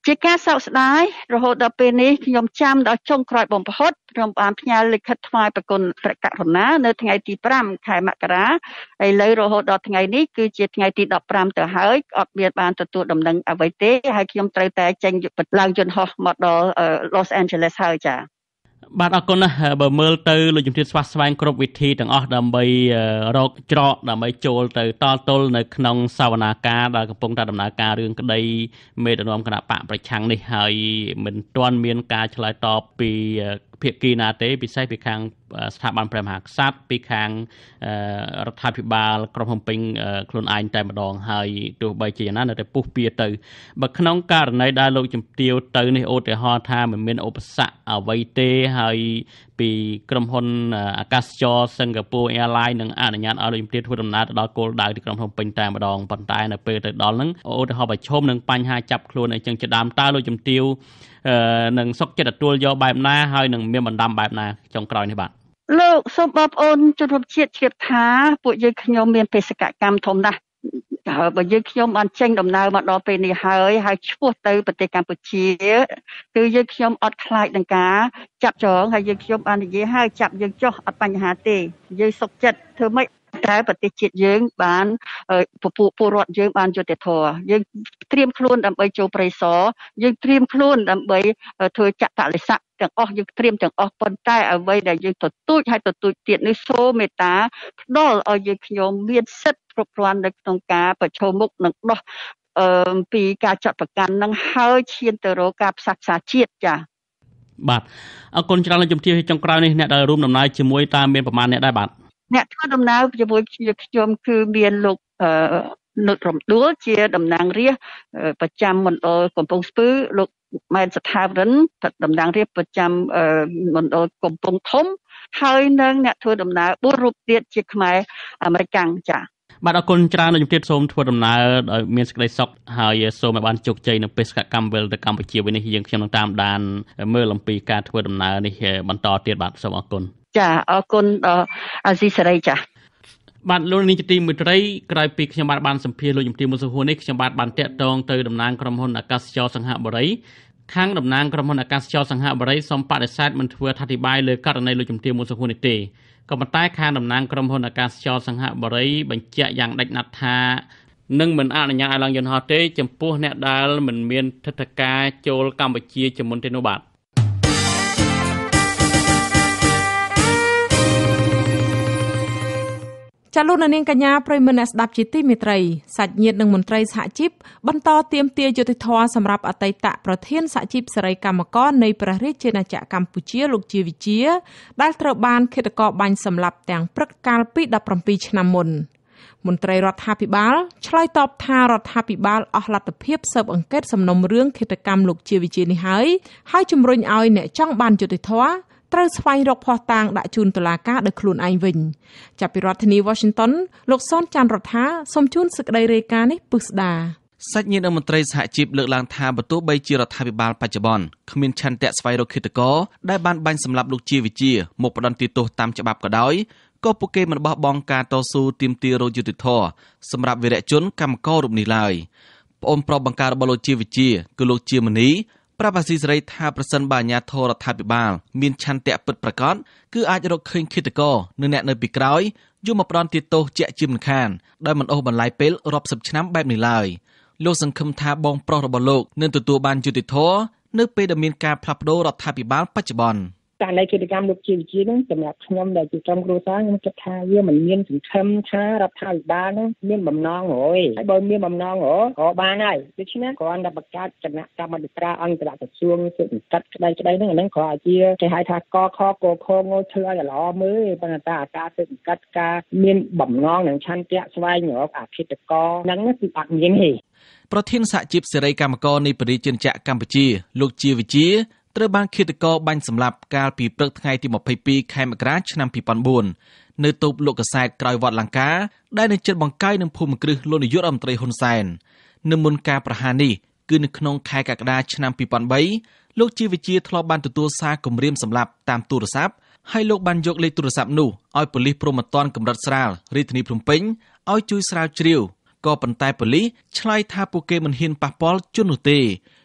ជាការសោកស្ដាយរហូតដល់ពេលនេះខ្ញុំចាំដល់ចុងក្រោយបំផុតខ្ញុំបានផ្ញើលិខិតថ្វាយប្រគុណព្រះករុណានៅថ្ងៃទីប្រាំខែមករាឥឡូវរហូតដល់ថ្ងៃនេះគឺជាថ្ងៃទីដប់ប្រាំទៅហើយអត់មានបានទទួលដំណឹងអ្វីទេហើយខ្ញុំត្រូវតែចេញឡើងយន្តហោះមកដល់ Los Angeles ហើយចា៎បាទអរគុណណាស់បើមើលទៅលោកជំទាវស្វាស្វែងគ្រប់វិធីទាំងអស់ដើម្បីរកច្រកដើម្បីចូលទៅតល់ទល់នៅក្នុងសវនាការដែលកំពុងតែដំណើរការរឿងក្តីមេដឹកនាំគណៈបកប្រឆាំងនេះហើយមិនទាន់មានការឆ្លើយតបពីភាគីណាទេពិសេសពីខាងស្ថាប័នព្រះមហាក្សត្រពីខាងរដ្ឋាភិបាលក្រុងភ្នំពេញខ្លួនឯងតែម្ដងហើយទោះបីជាយ៉ាងណានៅតែពុះពៀទៅបើក្នុងករណីដែលលោកជំទាវទៅនេះឧទាហរណ៍ថាមិនមានឧបសគ្គអ្វីទេហើយពីក្រុមហ៊ុនអាកាសចរ Singapore Airlines នឹងអនុញ្ញាតឲ្យលោកជំទាវធ្វើដំណើរទៅដល់គោលដៅទីក្រុងភ្នំពេញតែម្ដងប៉ុន្តែនៅពេលទៅដល់ហ្នឹងឧទាហរណ៍ប្រឈមនឹងបញ្ហាចាប់ខ្លួនអីចឹងជាដើមតើលោកជំទាវនឹងសុខចិត្តទទួលយកបែបណាហើយនឹងមានបណ្ដាំបែបណាចុងក្រោយនេះបាទលោកសូមបងប្អូនជនរួមជាតិជ្រាបថាពួកយើងខ្ញុំមានបេសកកម្មធំណាស់ហើយបើយើងខ្ញុំបានចេញដំណើរមកដល់ពេលនេះហើយហើយឆ្ពោះទៅប្រទេសកម្ពុជាគឺយើងខ្ញុំអត់ខ្លាចនឹងការចាប់ចងហើយយើងខ្ញុំបាននិយាយហើយចាប់យើងចុះអត់បញ្ហាទេយើងសុខចិត្តធ្វើម៉េចតែប្រទេសជាតិយើងបានពពួកពលរដ្ឋយើងបានយុត្តិធម៌យើងត្រៀមខ្លួនដើម្បីចូលប្រៃសរយើងត្រៀមខ្លួនដើម្បីធ្វើចក្រលិស័កទាំងអស់យើងត្រៀមទាំងអស់ប៉ុន្តែអ្វីដែលយើងទទូចហើយទទូចទៀតនេះសូមមេត្តាផ្ដល់ឲ្យយើងខ្ញុំមានសិទ្ធិគ្រប់គ្រាន់នៅក្នុងការប្រឈមមុខនឹងដោះអឺពីការចាត់ប្រកាន់នឹងហើយឈានទៅរកការផ្សះផ្សាជាតិចា៎បាទអរគុណច្រើនលោកជំទាវចុងក្រោយនេះអ្នកដែលរួមដំណើរជាមួយតើមានប្រមាណអ្នកដែរបាទអ្នកធ្វើដំណើរជាមួយខ្ញុំគឺមានលោកអឺលោករំដួលជាតំណាងរាស្ត្រប្រចាំមណ្ឌលកំពង់ស្ពឺលោកម៉ែនស្ថាវរិនតំណាងរាស្ត្រប្រចាំមណ្ឌលកំពង់ធំហើយនឹងអ្នកធ្វើដំណើរបួនរូបទៀតជាខ្មែរអាមេរិកចា៎បាទអរគុណច្រើនលោកជំទាវសូមធ្វើដំណើរដោយមានសេចក្តីសុខហើយសូមឲ្យបានជោគជ័យនៅបេសកកម្មវិលទៅកម្ពុជាវិញនេះយើងខ្ញុំនឹងតាមដានមើលអំពីការធ្វើដំណើរនេះបន្តទៀតបាទសូមអរគុណចាអរគុណដល់អាស៊ីសេរីចាបាទលោកនាងជាទីមេត្រីក្រោយពីខ្ញុំបាទបានសម្ភាសន៍លោកជំទាវមុនសុហួរនេះខ្ញុំបាទបានតាក់ទងទៅតំណាងក្រុមហ៊ុនអាកាសចរសង្ហបុរីខាងតំណាងក្រុមហ៊ុនអាកាសចរសង្ហបុរីសូមបដិសេធមិនធ្វើអធិប្បាយលើករណីលោកជំទាវមុនសុហួរនេះទេក៏ប៉ុន្តែខាងតំណាងក្រុមហ៊ុនអាកាសចរសង្ហបុរីបញ្ជាក់យ៉ាងដាច់ណាត់ថានឹងមិនអនុញ្ញាតឲ្យឡើងយន្តហោះទេចំពោះអ្នកដែលមិនមានទិដ្ឋាការចូលកម្ពុជាជាមុនទេនោះបាទចាលោកនាងកញ្ញាប្រិយមិត្តអ្នកស្ដាប់ជាទីមេត្រីសាច់ញាតិនិងមន្ត្រីសហជីពបន្តទាមទារយុត្តិធម៌សម្រាប់អតីតប្រធានសហជីពសេរីកម្មករនៃព្រះរាជាណាចក្រកម្ពុជាលោកជាវិជាដែលត្រូវបានឃាតករបាញ់សម្លាប់ទាំងព្រឹកកាលពីដប់ប្រាំពីរឆ្នាំមុនមន្ត្រីរដ្ឋាភិបាលឆ្លើយតបថារដ្ឋាភិបាលអស់លទ្ធភាពស៊ើបអង្កេតសំណុំរឿងឃាតកម្មលោកជាវិជានេះហើយហើយជំរុញឲ្យអ្នកចង់បានយុត្តិធម៌ត្រូវស្វែងរកភស្តុតាងដាក់ជូនតុលាការដោយខ្លួនឯងវិញចាប់ពីរដ្ឋធានី Washington លោកសនច័ន្ទរដ្ឋាសូមជូនសេចក្តីរាយការណ៍នេះពិស្ដាសាច់ញាតិមន្ត្រីសហជីពលើកឡើងថាបើទោះបីជារដ្ឋាភិបាលបច្ចុប្បន្នគ្មានឆន្ទៈស្វែងរកឃាតករដែលបានបាញ់សម្លាប់លោកជាវិជាមកផ្ដន្ទាទោសតាមច្បាប់ក៏ដោយក៏ពួកគេមិនបោះបង់ការតស៊ូទាមទាររកយុត្តិធម៌សម្រាប់វីរៈជនកម្មកររូបនេះឡើយប្អូនប្រុសបង្ការរបស់លោកជាវិជាគឺលោកជាមនីប្រាប់អាស៊ីសេរីថាប្រសិនបើអាជ្ញាធររដ្ឋាភិបាលមានឆន្ទៈពិតប្រាកដគឺអាចរកឃើញឃាតករនិងអ្នកនៅពីក្រោយយកមកផ្ដន្ទាទោសជាក់ជាមិនខានដោយមិនអូសបន្លាយពេលរាប់សិបឆ្នាំបែបនេះឡើយលោកសង្ឃឹមថាបងប្រុសរបស់លោកនឹងទទួលបានយុត្តិធម៌នៅពេលដែលមានការផ្លាស់ប្ដូររដ្ឋាភិបាលបច្ចុប្បន្នករណីកិច្ចកម្មលោកជាវិជានឹងសម្រាប់ខ្ញុំដែលជាក្រុមគ្រួសារខ្ញុំគិតថាវាមិនមានសង្ឃឹមថារដ្ឋាភិបាលនឹងមានបំណងរយហើយបើមានបំណងរក៏បានហើយដូច្នេះគ្រាន់តែបង្កើតគណៈកម្មាធិការអន្តរក្រសួងស៊ើបអង្កេតក្តីក្តីហ្នឹងអាហ្នឹងគ្រាន់តែជាគេហៅថាកខកខងងធ្វើឲ្យល្អមើលប៉ុន្តែអាការស៊ើបអង្កេតការមានបំណងនឹងឆន្ទៈស្វែងរកអធិការហ្នឹងគឺអត់មានទេប្រធានសហជីពសេរីកម្មករនៃប្រជាជនចក្រកម្ពុជាលោកជាវិជាត្រូវបានឃាតករបាញ់សម្លាប់កាលពីព្រឹកថ្ងៃទីម្ភៃពីរខែមករាឆ្នាំពីរពាន់បួននៅតូបលោកកសែតក្រោយវត្តលង្កាដែលនៅជិតបង្កាយនឹងភូមិគ្រឹះលោកនាយករដ្ឋមន្ត្រីហ៊ុនសែននៅមុនការប្រហារនេះគឺនៅក្នុងខែកក្កដាឆ្នាំពីរពាន់បីលោកជាវិជាធ្លាប់បានទទួលសារគំរាមសម្លាប់តាមទូរស័ព្ទហើយលោកបានយកលេខទូរស័ព្ទនោះឲ្យប៉ូលីសព្រហ្មទណ្ឌកម្រិតស្រាលរាជធានីភ្នំពេញឲ្យជួយស្រាវជ្រាវក៏ប៉ុន្តែប៉ូលីសឆ្លើយថាពួកគេមិនហ៊ានប៉ះពាល់ជននោះទេ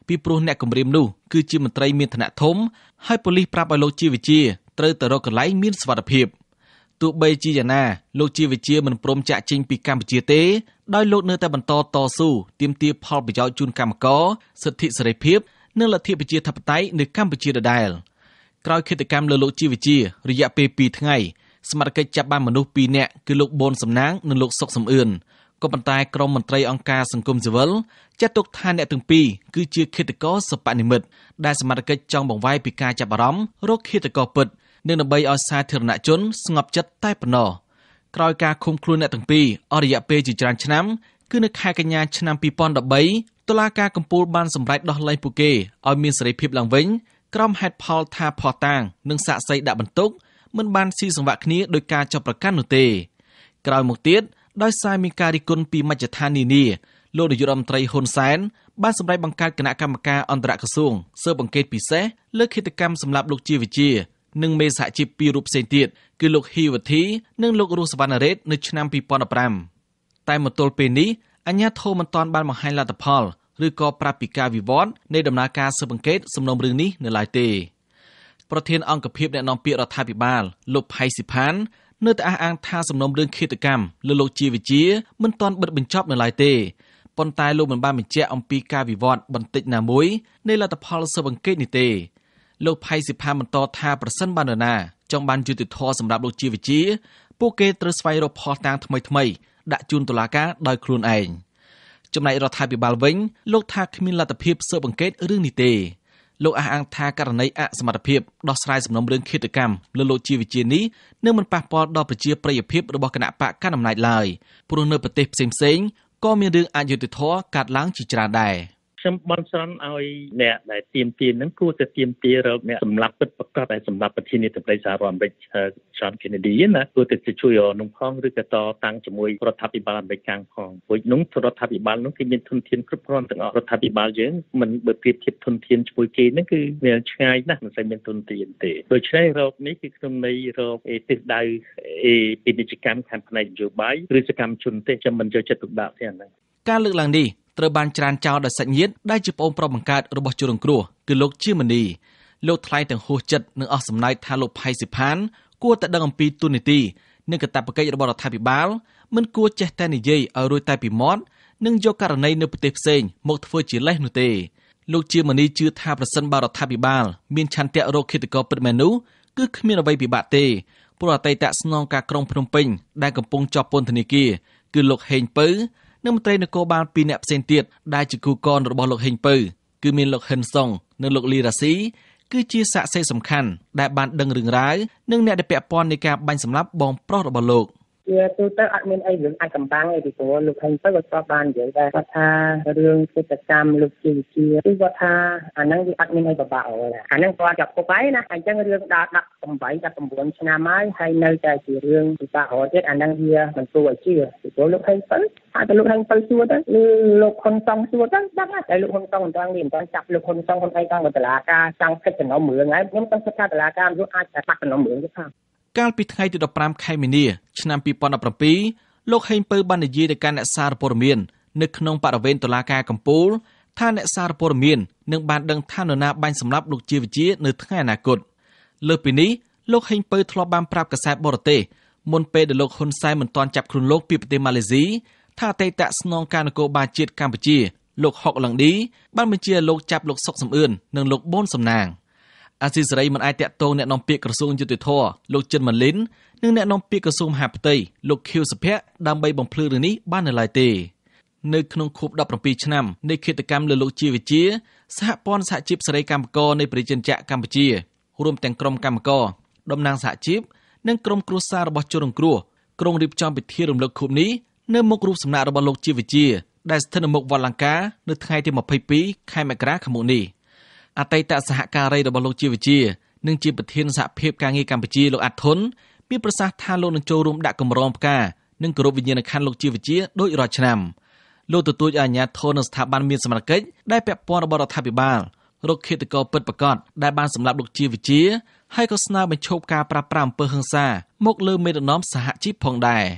ពីព្រោះអ្នកគម្រាមនោះគឺជាមន្ត្រីមានឋានៈធំហើយប៉ូលីសប្រាប់ឲ្យលោកជាវិជាត្រូវទៅរកកន្លែងមានសុវត្ថិភាពទោះបីជាយ៉ាងណាលោកជាវិជាមិនព្រមចាក់ចេញពីកម្ពុជាទេដោយលោកនៅតែបន្តតស៊ូទាមទារផលប្រយោជន៍ជូនកម្មករសិទ្ធិសេរីភាពនិងលទ្ធិប្រជាធិបតេយ្យនៅកម្ពុជាដដែលក្រោយឃាតកម្មលើលោកជាវិជារយៈពេលពីរថ្ងៃសមាជិកចាប់បានមនុស្សពីរនាក់គឺលោកប៊ុនសំណាងនិងលោកសុកសំអឿនក៏ប៉ុន្តែក្រុមមន្ត្រីអង្គការសង្គមស៊ីវិលចាត់ទុកថាអ្នកទាំងពីរគឺជាឃាតករសិប្បនិម្មិតដែលសមាជិកចង់បង្វែរពីការចាប់អារម្មណ៍រកឃាតករពិតនិងដើម្បីឲ្យសាធារណជនស្ងប់ចិត្តតែប៉ុណ្ណោះក្រោយការឃុំខ្លួនអ្នកទាំងពីរអស់រយៈពេលជាច្រើនឆ្នាំគឺនៅខែកញ្ញាឆ្នាំពីរពាន់ដប់បីតុលាការកំពូលបានសម្រេចដោះលែងពួកគេឲ្យមានសេរីភាពឡើងវិញក្រោមហេតុផលថាភស្តុតាងនិងសាក្សីដាក់បន្ទុកមិនបានស៊ីសង្វាក់គ្នាដោយការចាប់ប្រកាន់នោះទេក្រោយមកទៀតដោយសារមានការរិះគន់ពីមជ្ឈដ្ឋាននានាលោកនាយករដ្ឋមន្ត្រីហ៊ុនសែនបានសម្រេចបង្កើតគណៈកម្មការអន្តរក្រសួងស៊ើបអង្កេតពិសេសលើឃាតកម្មសម្លាប់លោកជាវិជានិងមេសហជីពពីររូបផ្សេងទៀតគឺលោកហ៊ីវធីនិងលោករស់សវណ្ណរ៉េតនៅឆ្នាំពីរពាន់ដប់ប្រាំតែមកទល់ពេលនេះអាជ្ញាធរមិនទាន់បានបង្ហាញលទ្ធផលឬក៏ប្រាប់ពីការវិវត្តនៃដំណើរការស៊ើបអង្កេតសំណុំរឿងនេះនៅឡើយទេប្រធានអង្គភិបអ្នកនាំពាក្យរដ្ឋាភិបាលលោកផៃស៊ីផាននៅតែអះអាងថាសំណុំរឿងឃាតកម្មលើលោកជាវិជាមិនទាន់បិទបញ្ចប់នៅឡើយទេប៉ុន្តែលោកមិនបានបញ្ជាក់អំពីការវិវត្តបន្តិចណាមួយនៃលទ្ធផលស៊ើបអង្កេតនេះទេលោកផៃស៊ីផានបន្តថាប្រសិនបើនរណាចង់បានយុត្តិធម៌សម្រាប់លោកជាវិជាពួកគេត្រូវស្វែងរកភស្តុតាងថ្មីថ្មីដាក់ជូនតុលាការដោយខ្លួនឯងចំណែករដ្ឋាភិបាលវិញលោកថាគ្មានលទ្ធភាពស៊ើបអង្កេតរឿងនេះទេលោកអះអាងថាករណីអសមត្ថភាពដោះស្រាយសំណុំរឿងឃាតកម្មលើលោកជាវិជានេះនឹងមិនប៉ះពាល់ដល់ប្រជាប្រិយភាពរបស់គណៈបកកណ្ដាលអំណាចឡើយព្រោះនៅប្រទេសផ្សេងៗក៏មានរឿងអយុត្តិធម៌កើតឡើងជាច្រើនដែរខ្ញុំបន់ស្រន់ឲ្យអ្នកដែលទៀមទានហ្នឹងគួរតែទៀមទារកអ្នកសម្រាប់ពិតប្រកបដែលសម្រាប់ប្រធានាធិបតីសហរដ្ឋអាមេរិក John Kennedy ណាគួរតែជួយឲ្យនំផងឬក៏តតាំងជាមួយរដ្ឋាភិបាលអាមេរិកខាងផងព្រោះនោះរដ្ឋាភិបាលនោះគេមានធនធានគ្រប់គ្រាន់ទាំងអស់រដ្ឋាភិបាលយើងមិនបើប្រៀបធៀបធនធានជាមួយគេហ្នឹងគឺវាឆ្ងាយណាស់មិនសូវមានធនធានទេដូច្នេះរកនេះគឺក្នុងន័យរកអេទិសដៅអេពាណិជ្ជកម្មខាងផ្នែកនយោបាយឬសកម្មជនទេខ្ញុំមិនយកចិត្តទុកដាក់ទេអាហ្នឹងការលើកឡើងនេះត្រូវបានច្រានចោលដោយសាច់ញាតិដែលជាប្អូនប្រុសបង្កើតរបស់ជនរងគ្រោះគឺលោកជាមនីលោកថ្លែងទាំងហួសចិត្តនិងអស់សំណើចថាលោកផៃស៊ីផានគួរតែដឹងអំពីទូនីតិនិងកាតព្វកិច្ចរបស់រដ្ឋាភិបាលមិនគួរចេះតែនិយាយឲ្យរួចតែពីមាត់និងយកករណីនៅប្រទេសផ្សេងមកធ្វើជាលេសនោះទេលោកជាមនីជឿថាប្រសិនបើរដ្ឋាភិបាលមានឆន្ទៈរកឃាតករពិតមែននោះគឺគ្មានអ្វីពិបាកទេព្រោះអតីតស្នងការក្រុងភ្នំពេញដែលកំពុងជាប់ពន្ធនាគារគឺលោកហេងពៅនិងមន្ត្រីនគរបាលពីរអ្នកផ្សេងទៀតដែលជាគូកនរបស់លោកហេងពៅគឺមានលោកហ៊ិនសុងនិងលោកលីរ៉ាស៊ីគឺជាសាក្សីសំខាន់ដែលបានដឹងរឿងរ៉ាវនិងអ្នកដែលពាក់ព័ន្ធនៃការបាញ់សម្លាប់បងប្រុសរបស់លោកវាទូទៅអត់មានអីរឿងអាចកំបាំងអីពីព្រោះលោកហេងទៅក៏ស្បបាននិយាយដែរគាត់ថារឿងកិច្ចកម្មលោកជាវិជាគឺគាត់ថាអាហ្នឹងវាអត់មានអីពិបាកអីអាហ្នឹងគាត់ចាប់ពុកហើយណាអញ្ចឹងរឿងដល់ដប់ប្រាំដប់ប្រាំ៩ឆ្នាំហើយហើយនៅតែជារឿងពិបាករហូតទៀតអាហ្នឹងវាមិនគួរឲ្យជឿពីព្រោះលោកហេងទៅហើយតែលោកហេងទៅសួរទៅឬលោកហ៊ុនសង់សួរទៅដឹងតែលោកហ៊ុនសង់មិនដឹងនេះមិនដឹងចាប់លោកហ៊ុនសង់ហ៊ុនអីដល់តុលាការចង់កិច្ចសំណុំរឿងហើយខ្ញុំទៅសិក្សាតុលាការមិនអាចតែបាត់សំណុំរឿងទេថាកាលពីថ្ងៃទីដប់ប្រាំខែមីនាឆ្នាំពីរពាន់ដប់ប្រាំពីរលោកហេងពៅបាននិយាយទៅកាន់អ្នកសារព័ត៌មាននៅក្នុងបរិវេណតុលាការកំពូលថាអ្នកសារព័ត៌មាននឹងបានដឹងថានរណាបាញ់សម្លាប់លោកជាវិជានៅថ្ងៃអនាគតលើសពីនេះលោកហេងពៅធ្លាប់បានប្រាប់កាសែតបរទេសមុនពេលដែលលោកហ៊ុនសែនមិនទាន់ចាប់ខ្លួនលោកពីប្រទេសម៉ាឡេស៊ីថាអតីតស្នងការនគរបាលជាតិកម្ពុជាលោកហុកឡង់ឌីបានបញ្ជាលោកចាប់លោកសុកសំអឿននិងលោកប៊ុនសំណាងអាស៊ីសេរីមិនអាចតាក់ទងអ្នកនាំពាក្យក្រសួងយុតិធធលោកចិនម៉ាលីននិងអ្នកនាំពាក្យក្រសួងមហាផ្ទៃលោកខៀវសុភ័ក្រដើម្បីបំភ្លឺរឿងនេះបាននៅឡើយទេនៅក្នុងខួបដប់ប្រាំពីរឆ្នាំនៃឃាតកម្មលើលោកជាវិជាសហព័ន្ធសហជីពសេរីកម្មករនៃប្រជាជនកម្ពុជារួមទាំងក្រុមកម្មករតំណាងសហជីពនិងក្រុមគ្រួសាររបស់ជនរងគ្រោះក្រុងរៀបចំពិធីរំលឹកខួបនេះនៅមុខរូបសំណាករបស់លោកជាវិជាដែលស្ថិតនៅមុខវត្តលង្កានៅថ្ងៃទីម្ភៃពីរខែមករាខាងមុខនេះអតីតសហការីរបស់លោកជាវិជានិងជាប្រធានសហភាពការងារកម្ពុជាលោកអាត់ធុនមានប្រសាសន៍ថាលោកនឹងចូលរួមដាក់កម្រងផ្កានិងគោរពវិញ្ញាណក្ខន្ធលោកជាវិជាដោយរាល់ឆ្នាំលោកទទូចឲ្យអាជ្ញាធរនិងស្ថាប័នមានសមត្ថកិច្ចដែលពាក់ព័ន្ធរបស់រដ្ឋាភិបាលរកឃាតករពិតប្រាកដដែលបានសម្លាប់លោកជាវិជាហើយក៏ស្នើបញ្ឈប់ការប្រាស្រ័យអំពើហិង្សាមកលើមេដឹកនាំសហជីពផងដែរ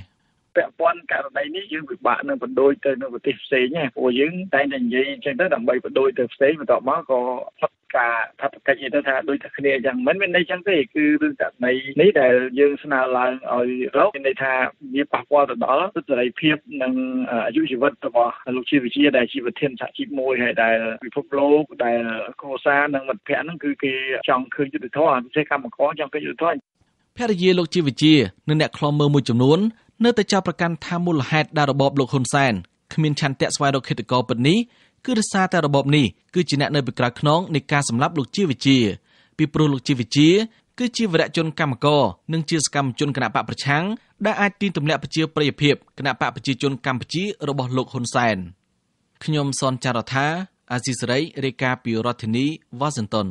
ពាក់ព័ន្ធករណីនេះយើងពិបាកនឹងបណ្ដូចទៅនៅប្រទេសផ្សេងណាព្រោះយើងតែតែនិយាយអញ្ចឹងទៅដើម្បីបណ្ដូចទៅផ្សេងបន្ទាប់មកក៏ផុតការថាប្រកិច្ចទៅថាដូចតែគ្នាអញ្ចឹងមិនមែនន័យអញ្ចឹងទេគឺរឿងករណីនេះដែលយើងស្នើឡើងឲ្យរកមានន័យថាវាប៉ះពាល់ទៅដល់សិទ្ធិសេរីភាពនិងអាយុជីវិតរបស់លោកជាវិជាដែលជាប្រធានសហជីពមួយហើយដែលពិភពលោកដែលគ្រួសារនិងមិត្តភ័ក្តិហ្នឹងគឺគេចង់ឃើញយុត្តិធម៌ពិសេសកម្មករចង់ឃើញយុត្តិធម៌ភរិយាលោកជាវិជានិងអ្នកខ្លំមើលមួយចំនួននៅតែចោទប្រកាន់ថាមូលហេតុដែលរបបលោកហ៊ុនសែនគ្មានឆន្ទៈស្វែងរកឃាតករពិតនេះគឺដោយសារតែរបបនេះគឺជាអ្នកនៅពីក្រោយខ្នងនៃការសម្លាប់លោកជាវិជាពីព្រោះលោកជាវិជាគឺជាវីរៈជនកម្មករនិងជាសកម្មជនគណបកប្រឆាំងដែលអាចទាញទម្លាក់ប្រជាប្រិយភាពគណបកប្រជាជនកម្ពុជារបស់លោកហ៊ុនសែនខ្ញុំសនចាររថាអាស៊ីសេរីរាយការណ៍ពីរដ្ឋធានីវ៉ាស៊ីនតោន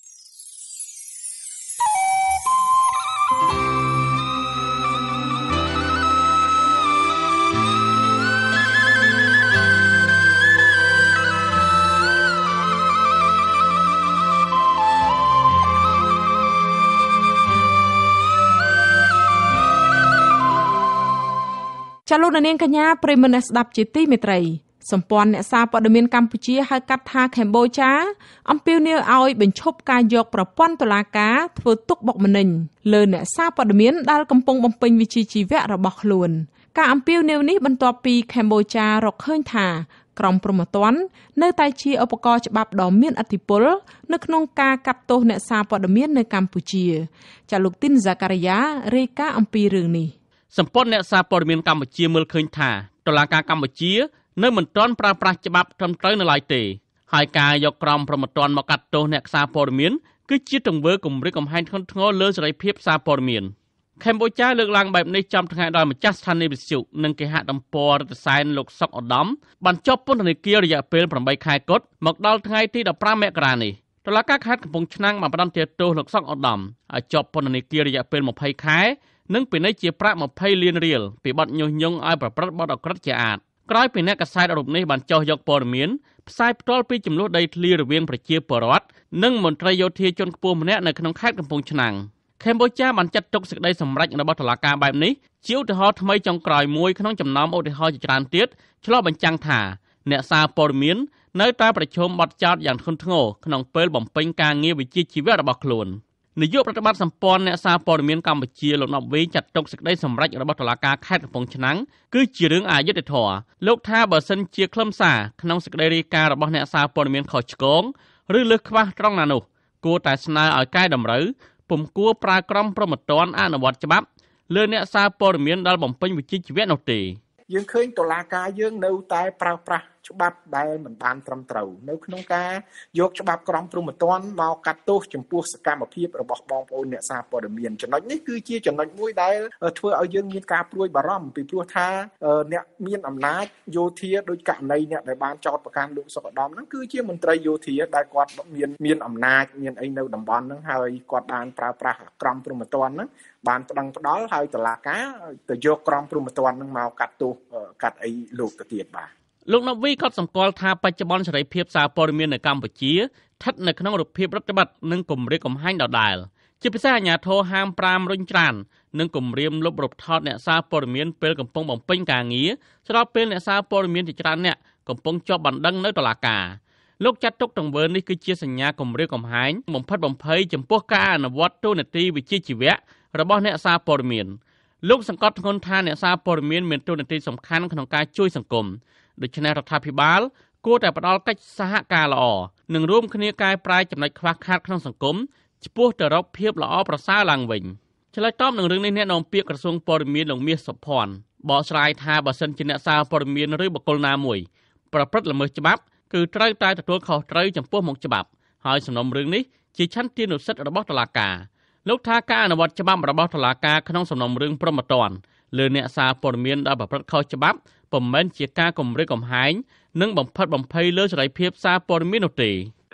ចាលោកនាងកញ្ញាប្រិមនស្ដាប់ជាទីមេត្រីសម្ព័ន្ធអ្នកសារព័ត៌មានកម្ពុជាហៅកាត់ថាកម្ពុជាអំពាវនាវឲ្យបញ្ឈប់ការយកប្រព័ន្ធតុលាការធ្វើទុកបុកម្នេញលើអ្នកសារព័ត៌មានដែលកំពុងបំពេញវិជ្ជាជីវៈរបស់ខ្លួនការអំពាវនាវនេះបន្ទាប់ពីកម្ពុជារកឃើញថាក្រមព្រហ្មទណ្ឌនៅតែជាឧបករណ៍ច្បាប់ដ៏មានឥទ្ធិពលនៅក្នុងការកាត់ទោសអ្នកសារព័ត៌មាននៅកម្ពុជាចាលោកទីនហ្សាការីយ៉ារាយការណ៍អំពីរឿងនេះសម្ព័ន្ធអ្នកសារព័ត៌មានកម្ពុជាមើលឃើញថាតុលាការកម្ពុជានៅមិនទាន់ប្រើប្រាស់ច្បាប់ត្រឹមត្រូវនៅឡើយទេហើយការយកក្រមព្រហ្មទណ្ឌមកកាត់ទោសអ្នកសារព័ត៌មានគឺជាទង្វើគំរាមកំហែងធ្ងន់ធ្ងរលើសេរីភាពសារព័ត៌មានកម្ពុជាលើកឡើងបែបនេះចំថ្ងៃដោយម្ចាស់ស្ថានីយ៍វិទ្យុនិងគេហទំព័ររដ្ឋសែនលោកសុកឧត្តមបានជាប់ពន្ធនាគាររយៈពេលប្រាំបីខែគត់មកដល់ថ្ងៃទីដប់ប្រាំមករានេះតុលាការខេត្តកំពង់ឆ្នាំងបានផ្តន្ទាទោសលោកសុកឧត្តមឲ្យជាប់ពន្ធនាគាររយៈពេលម្ភៃខែនិងពិន័យជាប្រាក់ម្ភៃលានរៀលពីបទញុះញង់ឲ្យប្រព្រឹត្តបទអក្រិតជាអាតក្រោយពីអ្នកកាសែតរូបនេះបានចោះយកព័ត៌មានផ្សាយផ្ទាល់ពីចំនួនដីធ្លីរវាងប្រជាពលរដ្ឋនិងមន្ត្រីយោធាជាន់ខ្ពស់ម្នាក់នៅក្នុងខេត្តកំពង់ឆ្នាំងកម្ពុជាបានចាត់ទុកសេចក្តីសម្រេចរបស់តុលាការបែបនេះជាឧទាហរណ៍ថ្មីចុងក្រោយមួយក្នុងចំណោមឧទាហរណ៍ជាច្រើនទៀតឆ្លុះបញ្ចាំងថាអ្នកសារព័ត៌មាននៅតែប្រឈមបទចោទយ៉ាងធ្ងន់ធ្ងរក្នុងពេលបំពេញការងារវិជ្ជាជីវៈរបស់ខ្លួននាយកប្រតិបត្តិសម្ព័ន្ធអ្នកសារព័ត៌មានកម្ពុជាលោកណប់វិញចាត់ទុកសេចក្តីសម្រេចរបស់តុលាការខេត្តកំពង់ឆ្នាំងគឺជារឿងអយុត្តិធម៌លោកថាបើសិនជាខ្លឹមសារក្នុងសេចក្តីរាយការណ៍របស់អ្នកសារព័ត៌មានខុសឆ្គងឬលើសខ្វះត្រង់ណានោះគួរតែស្នើឲ្យកែតម្រូវពុំគួរប្រើក្រមព្រហ្មទណ្ឌអនុវត្តច្បាប់លើអ្នកសារព័ត៌មានដែលបំពេញវិជ្ជាជីវៈនោះទេយើងឃើញតុលាការយើងនៅតែប្រើប្រាស់ច្បាប់ដែលមិនបានត្រឹមត្រូវនៅក្នុងការយកច្បាប់ក្រមព្រហ្មទណ្ឌមកកាត់ទោសចំពោះសកម្មភាពរបស់បងប្អូនអ្នកសារព័ត៌មានចំណុចនេះគឺជាចំណុចមួយដែលធ្វើឲ្យយើងមានការព្រួយបារម្ភពីព្រោះថាអ្នកមានអំណាចយោធាដោយករណីអ្នកដែលបានចោទប្រកាន់លោកសុកឧត្តមហ្នឹងគឺជាមន្ត្រីយោធាដែលគាត់មានមានអំណាចមានអីនៅតំបន់ហ្នឹងហើយគាត់បានប្រើប្រាស់ក្រមព្រហ្មទណ្ឌហ្នឹងបានប្តឹងផ្ដាល់ហើយតុលាការទៅយកក្រមព្រហ្មទណ្ឌហ្នឹងមកកាត់ទោសកាត់អីលោកទៅទៀតបាទលោកណវីក៏សម្គាល់ថាបច្ចុប្បន្នសេរីភាពសារព័ត៌មាននៅកម្ពុជាស្ថិតនៅក្នុងរបៀបរដ្ឋបတ်និងគម្រាមកំហែងដដែលជាពិសេសអាជ្ញាធរហាមប្រាមរុញច្រាននិងគម្រាមលុបរំថតអ្នកសារព័ត៌មានពេលកំពុងបំពេញការងារស្របពេលអ្នកសារព័ត៌មានជាច្រើនអ្នកកំពុងជាប់បណ្ដឹងនៅតុលាការលោកចាត់ទុកទង្វើនេះគឺជាសញ្ញាគម្រាមកំហែងបំផិតបំភ័យចំពោះការអនុវត្តទូនាទីវិជ្ជាជីវៈរបស់អ្នកសារព័ត៌មានលោកសង្កត់ធ្ងន់ថាអ្នកសារព័ត៌មានមានទូនាទីសំខាន់ក្នុងការជួយសង្គមដូច្នេះរដ្ឋាភិបាលគួរតែផ្ដល់កិច្ចសហការល្អនិងរួមគ្នាកែប្រែចំណុចខ្វះខាតក្នុងសង្គមឆ្ពោះទៅរកភាពល្អប្រសើរឡើងវិញឆ្លើយតបនឹងរឿងនេះអ្នកនាំពាក្យក្រសួងព័ត៌មានលោកមាសសុភ័ណ្ឌបកស្រាយថាបើសិនជាអ្នកសារព័ត៌មានឬបុគ្គលណាមួយប្រព្រឹត្តល្មើសច្បាប់គឺត្រូវតែទទួលខុសត្រូវចំពោះមុខច្បាប់ហើយសំណុំរឿងនេះជាឆន្ទានុសិទ្ធិរបស់តុលាការលោកថាការអនុវត្តច្បាប់របស់តុលាការក្នុងសំណុំរឿងព្រហ្មទណ្ឌលើអ្នកសារព័ត៌មានដែលប្រព្រឹត្តខុសច្បាប់ពុំមែនជាការគំរាមកំហែងនិងបំផិតបំភ័យលើសេរីភាពសារព័ត៌មាននោះទេ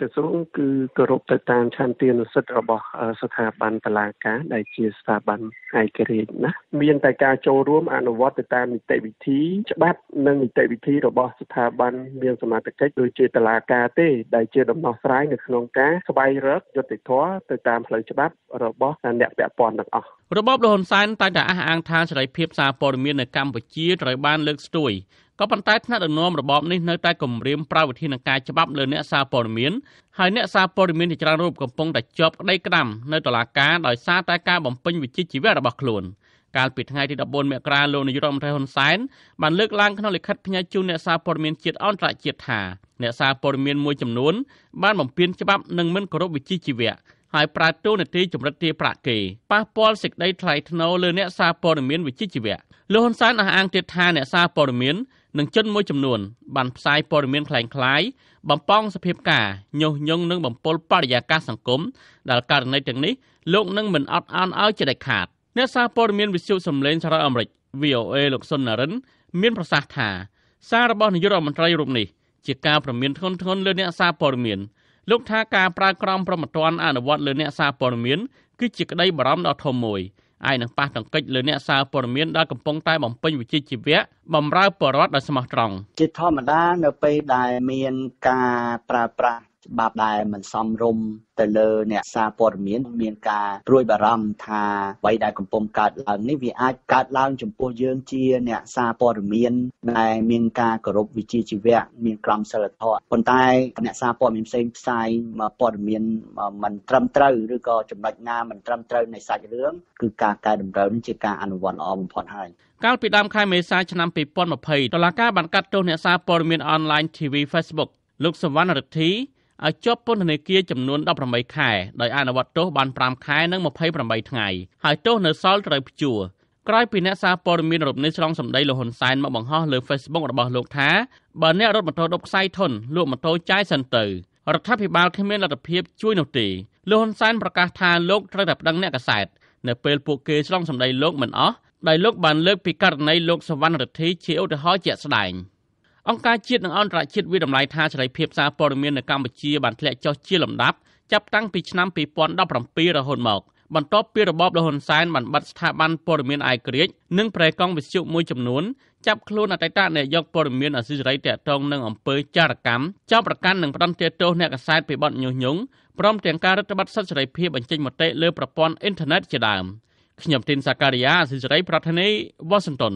ក្រសួងគឺគោរពទៅតាមឆន្ទានុសិទ្ធិរបស់ស្ថាប័នតុលាការដែលជាស្ថាប័នឯករាជ្យណាមានតែការចូលរួមអនុវត្តទៅតាមនីតិវិធីច្បាប់និងនីតិវិធីរបស់ស្ថាប័នមានសមត្ថកិច្ចដូចជាតុលាការទេដែលជាដំណោះស្រាយនៅក្នុងការស្វែងរកយុត្តិធម៌ទៅតាមផ្លូវច្បាប់របស់អ្នកពាក់ព័ន្ធទាំងអស់របបលហ៊ុនសែនតែងតែអះអាងថាសេរីភាពសារព័ត៌មាននៅកម្ពុជាត្រូវបានលើកស្ទួយក៏ប៉ុន្តែថ្នាក់ដឹកនាំរបបនេះនៅតែគំរាមប្រើវិធានការច្បាប់លើអ្នកសារព័ត៌មានហើយអ្នកសារព័ត៌មានជាច្រើនរូបកំពុងតែជាប់ក្តីក្តាំនៅតុលាការដោយសារតែការបំពេញវិជ្ជាជីវៈរបស់ខ្លួនកាលពីថ្ងៃទីដប់បួនមករាលោកនាយករដ្ឋមន្ត្រីហ៊ុនសែនបានលើកឡើងក្នុងលិខិតផ្ញើជូនអ្នកសារព័ត៌មានជាតិអន្តរជាតិថាអ្នកសារព័ត៌មានមួយចំនួនបានបំពានច្បាប់និងមិនគោរពវិជ្ជាជីវៈហើយប្រើតួនាទីចម្រិតទារប្រាក់គេប៉ះពាល់សេចក្តីថ្លៃថ្នូរលើអ្នកសារព័ត៌មានវិជ្ជាជីវៈលោកហ៊ុនសែនអះអាងទៀតថាអ្នកសារព័ត៌មាននិងជនមួយចំនួនបានផ្សាយព័ត៌មានคล้ายៗបំពងសភាពការញុះញង់និងបំពុលបរិយាកាសសង្គមដែលករណីទាំងនេះលោកនឹងមិនអត់ឱនឲ្យជាដាច់ខាតអ្នកសារព័ត៌មានវិទ្យុសំឡេងសហរដ្ឋអាមេរិក V O A លោកសុនណារិនមានប្រសាសន៍ថាសាររបស់នាយករដ្ឋមន្ត្រីរូបនេះជាការប្រមានធ្ងន់ធ្ងរលើអ្នកសារព័ត៌មានលោកថាការប្រើក្រមព្រហ្មទណ្ឌអនុវត្តលើអ្នកសារព័ត៌មានគឺជាក្តីបារម្ភដ៏ធំមួយហើយនឹងប៉ះទង្គិចលើអ្នកសារព័ត៌មានដែលកំពុងតែបំពេញវិជ្ជាជីវៈបម្រើប្រជាពលរដ្ឋដោយស្មោះត្រង់ជាធម្មតានៅពេលដែលមានការប្រើប្រាស់ច្បាប់ដែលមិនសមរម្យទៅលើអ្នកសារព័ត៌មានមានការព្រួយបារម្ភថាអ្វីដែលកំពុងកើតឡើងនេះវាអាចកើតឡើងចំពោះយើងជាអ្នកសារព័ត៌មានដែលមានការគោរពវិជ្ជាជីវៈមានក្រមសីលធម៌ប៉ុន្តែអ្នកសារព័ត៌មានផ្សេងផ្សាយមកព័ត៌មានមិនត្រឹមត្រូវឬក៏ចំណុចណាមិនត្រឹមត្រូវនៃសាច់រឿងគឺការកែតម្រូវនេះជាការអនុវត្តល្អបំផុតហើយកាលពីដើមខែមេសាឆ្នាំពីរពាន់ម្ភៃតុលាការបានកាត់ទោសអ្នកសារព័ត៌មានអនឡាញ ធី វី Facebook លោកសវណ្ណរិទ្ធីឲ្យជាប់ពន្ធនាគារចំនួនដប់ប្រាំបីខែដោយអនុវត្តទោសបានប្រាំខែនិងម្ភៃប្រាំបីថ្ងៃហើយទោសនៅសល់ត្រូវព្យួរក្រោយពីអ្នកសារព័ត៌មានរូបនេះឆ្លងសម្ដីលោកហ៊ុនសែនមកបង្ហោះលើ Facebook របស់លោកថាបើអ្នករត់ម៉ូតូដប់ខ្សែធនលក់ម៉ូតូចាយសិនទៅរដ្ឋាភិបាលគ្មានលទ្ធភាពជួយនោះទេលោកហ៊ុនសែនប្រកាសថាលោកត្រូវតែប្តឹងអ្នកកាសែតនៅពេលពួកគេឆ្លងសម្ដីលោកមិនអស់ដោយលោកបានលើកពីករណីលោកសវណ្ណរិទ្ធីជាឧទាហរណ៍ជាក់ស្ដែងអង្គការជាតិនិងអន្តរជាតិវិតម្លៃថាសេរីភាពសារព័ត៌មាននៅកម្ពុជាបានធ្លាក់ចុះជាលំដាប់ចាប់តាំងពីឆ្នាំពីរពាន់ដប់ប្រាំពីររហូតមកបន្ទាប់ពីរបបលហ៊ុនសែនបានបិទស្ថាប័នព័ត៌មានឯករាជ្យនិងប្រែកង់វិទ្យុមួយចំនួនចាប់ខ្លួនអតីតនាយកព័ត៌មានអាស៊ីសេរីតាក់ទងនឹងអំពើចារកម្មចោទប្រកាន់និងផ្ដន្ទាទោសអ្នកកាសែតពីបទញុះញង់ព្រមទាំងការរឹតបន្តឹងសិទ្ធិសេរីភាពបញ្ចេញមតិលើប្រព័ន្ធអ៊ីនធឺណិតជាដើមខ្ញុំទីនសាការីយ៉ាអាស៊ីសេរីប្រធានាធិបតី Washington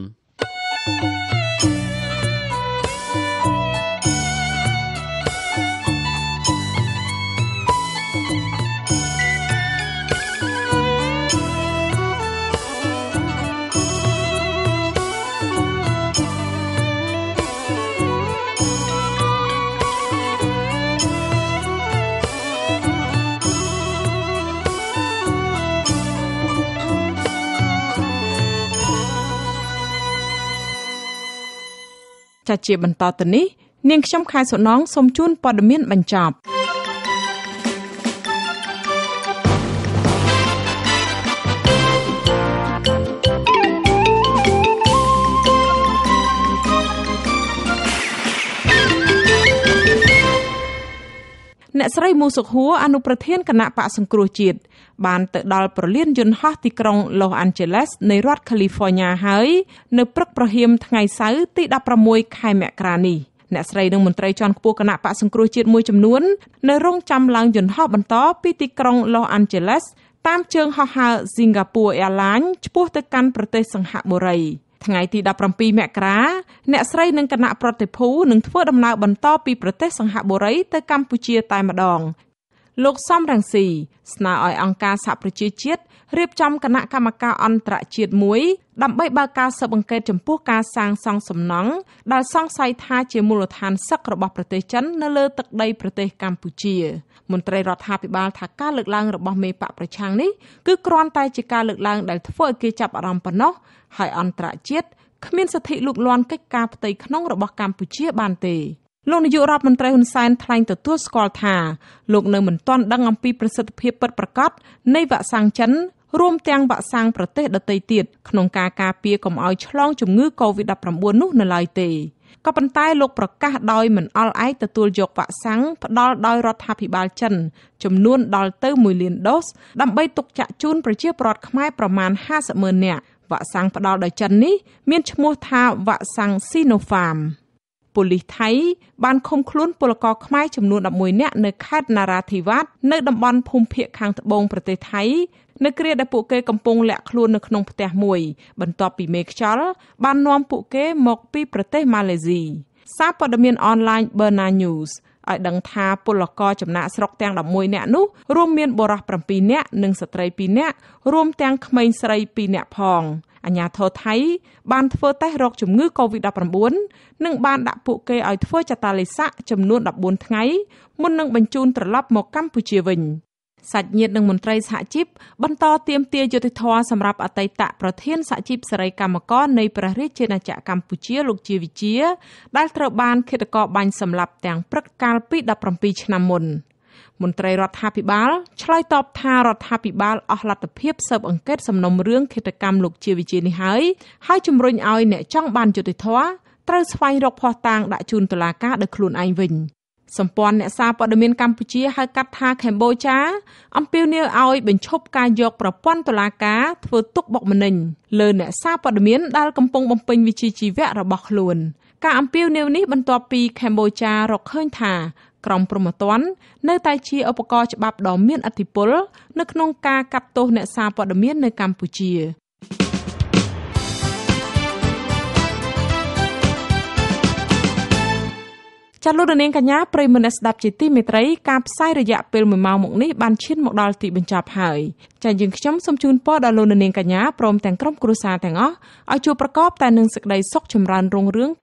ចាជាបន្តទៅនេះនាងខ្ញុំខែសុណងសូមជូនព័ត៌មានបញ្ចប់អ្នកស្រីមូសុខហួរអនុប្រធានគណៈបកសង្គ្រោះជាតិបានទៅដល់ប្រលានយន្តហោះទីក្រុង Los Angeles នៃរដ្ឋ California ហើយនៅព្រឹកព្រហៀមថ្ងៃសៅរ៍ទីដប់ប្រាំមួយខែមករានេះអ្នកស្រីនិងមន្ត្រីជាន់ខ្ពស់គណៈបកសង្គ្រោះជាតិមួយចំនួននៅរងចាំឡើងយន្តហោះបន្តពីទីក្រុង Los Angeles តាមជើងហោះហើរ Singapore Airlines ឆ្ពោះទៅកាន់ប្រទេសសិង្ហបុរីថ្ងៃទីដប់ប្រាំពីរមករាអ្នកស្រីនិងគណៈប្រតិភូនឹងធ្វើដំណើរបន្តពីប្រទេសសិង្ហបុរីទៅកម្ពុជាតែម្ដងលោកសំរងស៊ីស្នើឲ្យអង្គការសហប្រជាជាតិរៀបចំគណៈកម្មការអន្តរជាតិមួយដើម្បីបើកការស៊ើបអង្កេតចំពោះការសាងសង់សំណង់ដែលសង្ស័យថាជាមូលដ្ឋានសឹករបស់ប្រទេសចិននៅលើទឹកដីប្រទេសកម្ពុជាមន្ត្រីរដ្ឋាភិបាលថាការលើកឡើងរបស់មេបកប្រឆាំងនេះគឺគ្រាន់តែជាការលើកឡើងដែលធ្វើឲ្យគេចាប់អារម្មណ៍ប៉ុណ្ណោះហើយអន្តរជាតិគ្មានសិទ្ធិលូកលាន់កិច្ចការផ្ទៃក្នុងរបស់កម្ពុជាបានទេលោកនាយករដ្ឋមន្ត្រីហ៊ុនសែនថ្លែងទទួលស្គាល់ថាលោកនៅមិនទាន់ដឹងអំពីប្រសិទ្ធភាពពិតប្រាកដនៃវ៉ាក់សាំងចិនរួមទាំងវ៉ាក់សាំងប្រទេសដទៃទៀតក្នុងការការពារកុំឲ្យឆ្លងជំងឺ កូវីដ ដប់ប្រាំបួន នោះនៅឡើយទេក៏ប៉ុន្តែលោកប្រកាសដោយមិនអល់ឯកទទួលយកវ៉ាក់សាំងផ្ដល់ដោយរដ្ឋាភិបាលចិនចំនួនដល់ទៅមួយលានដូសដើម្បីទុកចាក់ជូនប្រជាពលរដ្ឋខ្មែរប្រមាណห้าสิบម៉ឺននាក់វ៉ាក់សាំងផ្ដល់ដោយចិននេះមានឈ្មោះថាវ៉ាក់សាំង Sinopharm ប៉ូលីសថៃបានឃុំខ្លួនពលករខ្មែរចំនួនelevenនាក់នៅខេត្តនារាធិវត្តនៅតំបន់ភូមិភាគខាងត្បូងប្រទេសថៃនៅគ្រាដែលពួកគេកំពុងលាក់ខ្លួននៅក្នុងផ្ទះមួយបន្ទាប់ពីមេខ្យល់បាននាំពួកគេមកពីប្រទេសម៉ាឡេស៊ីសារព័ត៌មានអនឡាញ Burna News ឲ្យដឹងថាពលករចំណាក់ស្រុកទាំងelevenនាក់នោះរួមមានបុរសsevenនាក់និងស្ត្រីtwoនាក់រួមទាំងក្មេងស្រីtwoនាក់ផងអាជ្ញាធរថៃបានធ្វើតេស្តរកជំងឺ កូវីដ-nineteen និងបានដាក់ពួកគេឲ្យធ្វើចតាឡេសាក់ចំនួនfourteenថ្ងៃមុននឹងបញ្ជូនត្រឡប់មកកម្ពុជាវិញសាច់ញាតិនិងមន្ត្រីសហជីពបន្តទាមទារយុត្តិធម៌សម្រាប់អតីតប្រធានសហជីពសេរីកម្មករនៃព្រះរាជាណាចក្រកម្ពុជាលោកជាវិជាដែលត្រូវបានឃាតករបាញ់សម្លាប់ទាំងព្រឹកកាលពីseventeenឆ្នាំមុនមន្ត្រីរដ្ឋាភិបាលឆ្លើយតបថារដ្ឋាភិបាលអស់លទ្ធភាពស៊ើបអង្កេតសំណុំរឿងឃាតកម្មលោកជាវិជានេះហើយហើយជំរុញឲ្យអ្នកចង់បានយុត្តិធម៌ត្រូវស្វែងរកភស្តុតាងដាក់ជូនតុលាការដោយខ្លួនឯងវិញសម្ព័ន្ធអ្នកសារព័ត៌មានកម្ពុជាហៅកាត់ថាកម្ពុជាអំពាវនាវឲ្យបញ្ឈប់ការយកប្រព័ន្ធតុលាការធ្វើទុកបុកម្នេញលើអ្នកសារព័ត៌មានដែលកំពុងបំពេញវិជ្ជាជីវៈរបស់ខ្លួនការអំពាវនាវនេះបន្ទាប់ពីកម្ពុជារកឃើញថាក្រមព្រហ្មទណ្ឌនៅតែជាឧបករណ៍ច្បាប់ដ៏មានឥទ្ធិពលនៅក្នុងការកាត់ទោសអ្នកសារព័ត៌មាននៅកម្ពុជាចាលោកនាងកញ្ញាប្រិយមិត្តស្ដាប់ជាទីមេត្រីការផ្សាយរយៈពេលoneម៉ោងមកនេះបានឈានមកដល់ទីបញ្ចប់ហើយចាយើងខ្ញុំសូមជូនពរដល់លោកនាងកញ្ញាព្រមទាំងក្រុមគ្រួសារទាំងអស់ឲ្យជួបប្រកបតែនឹងសេចក្តីសុខចម្រើនរុងរឿង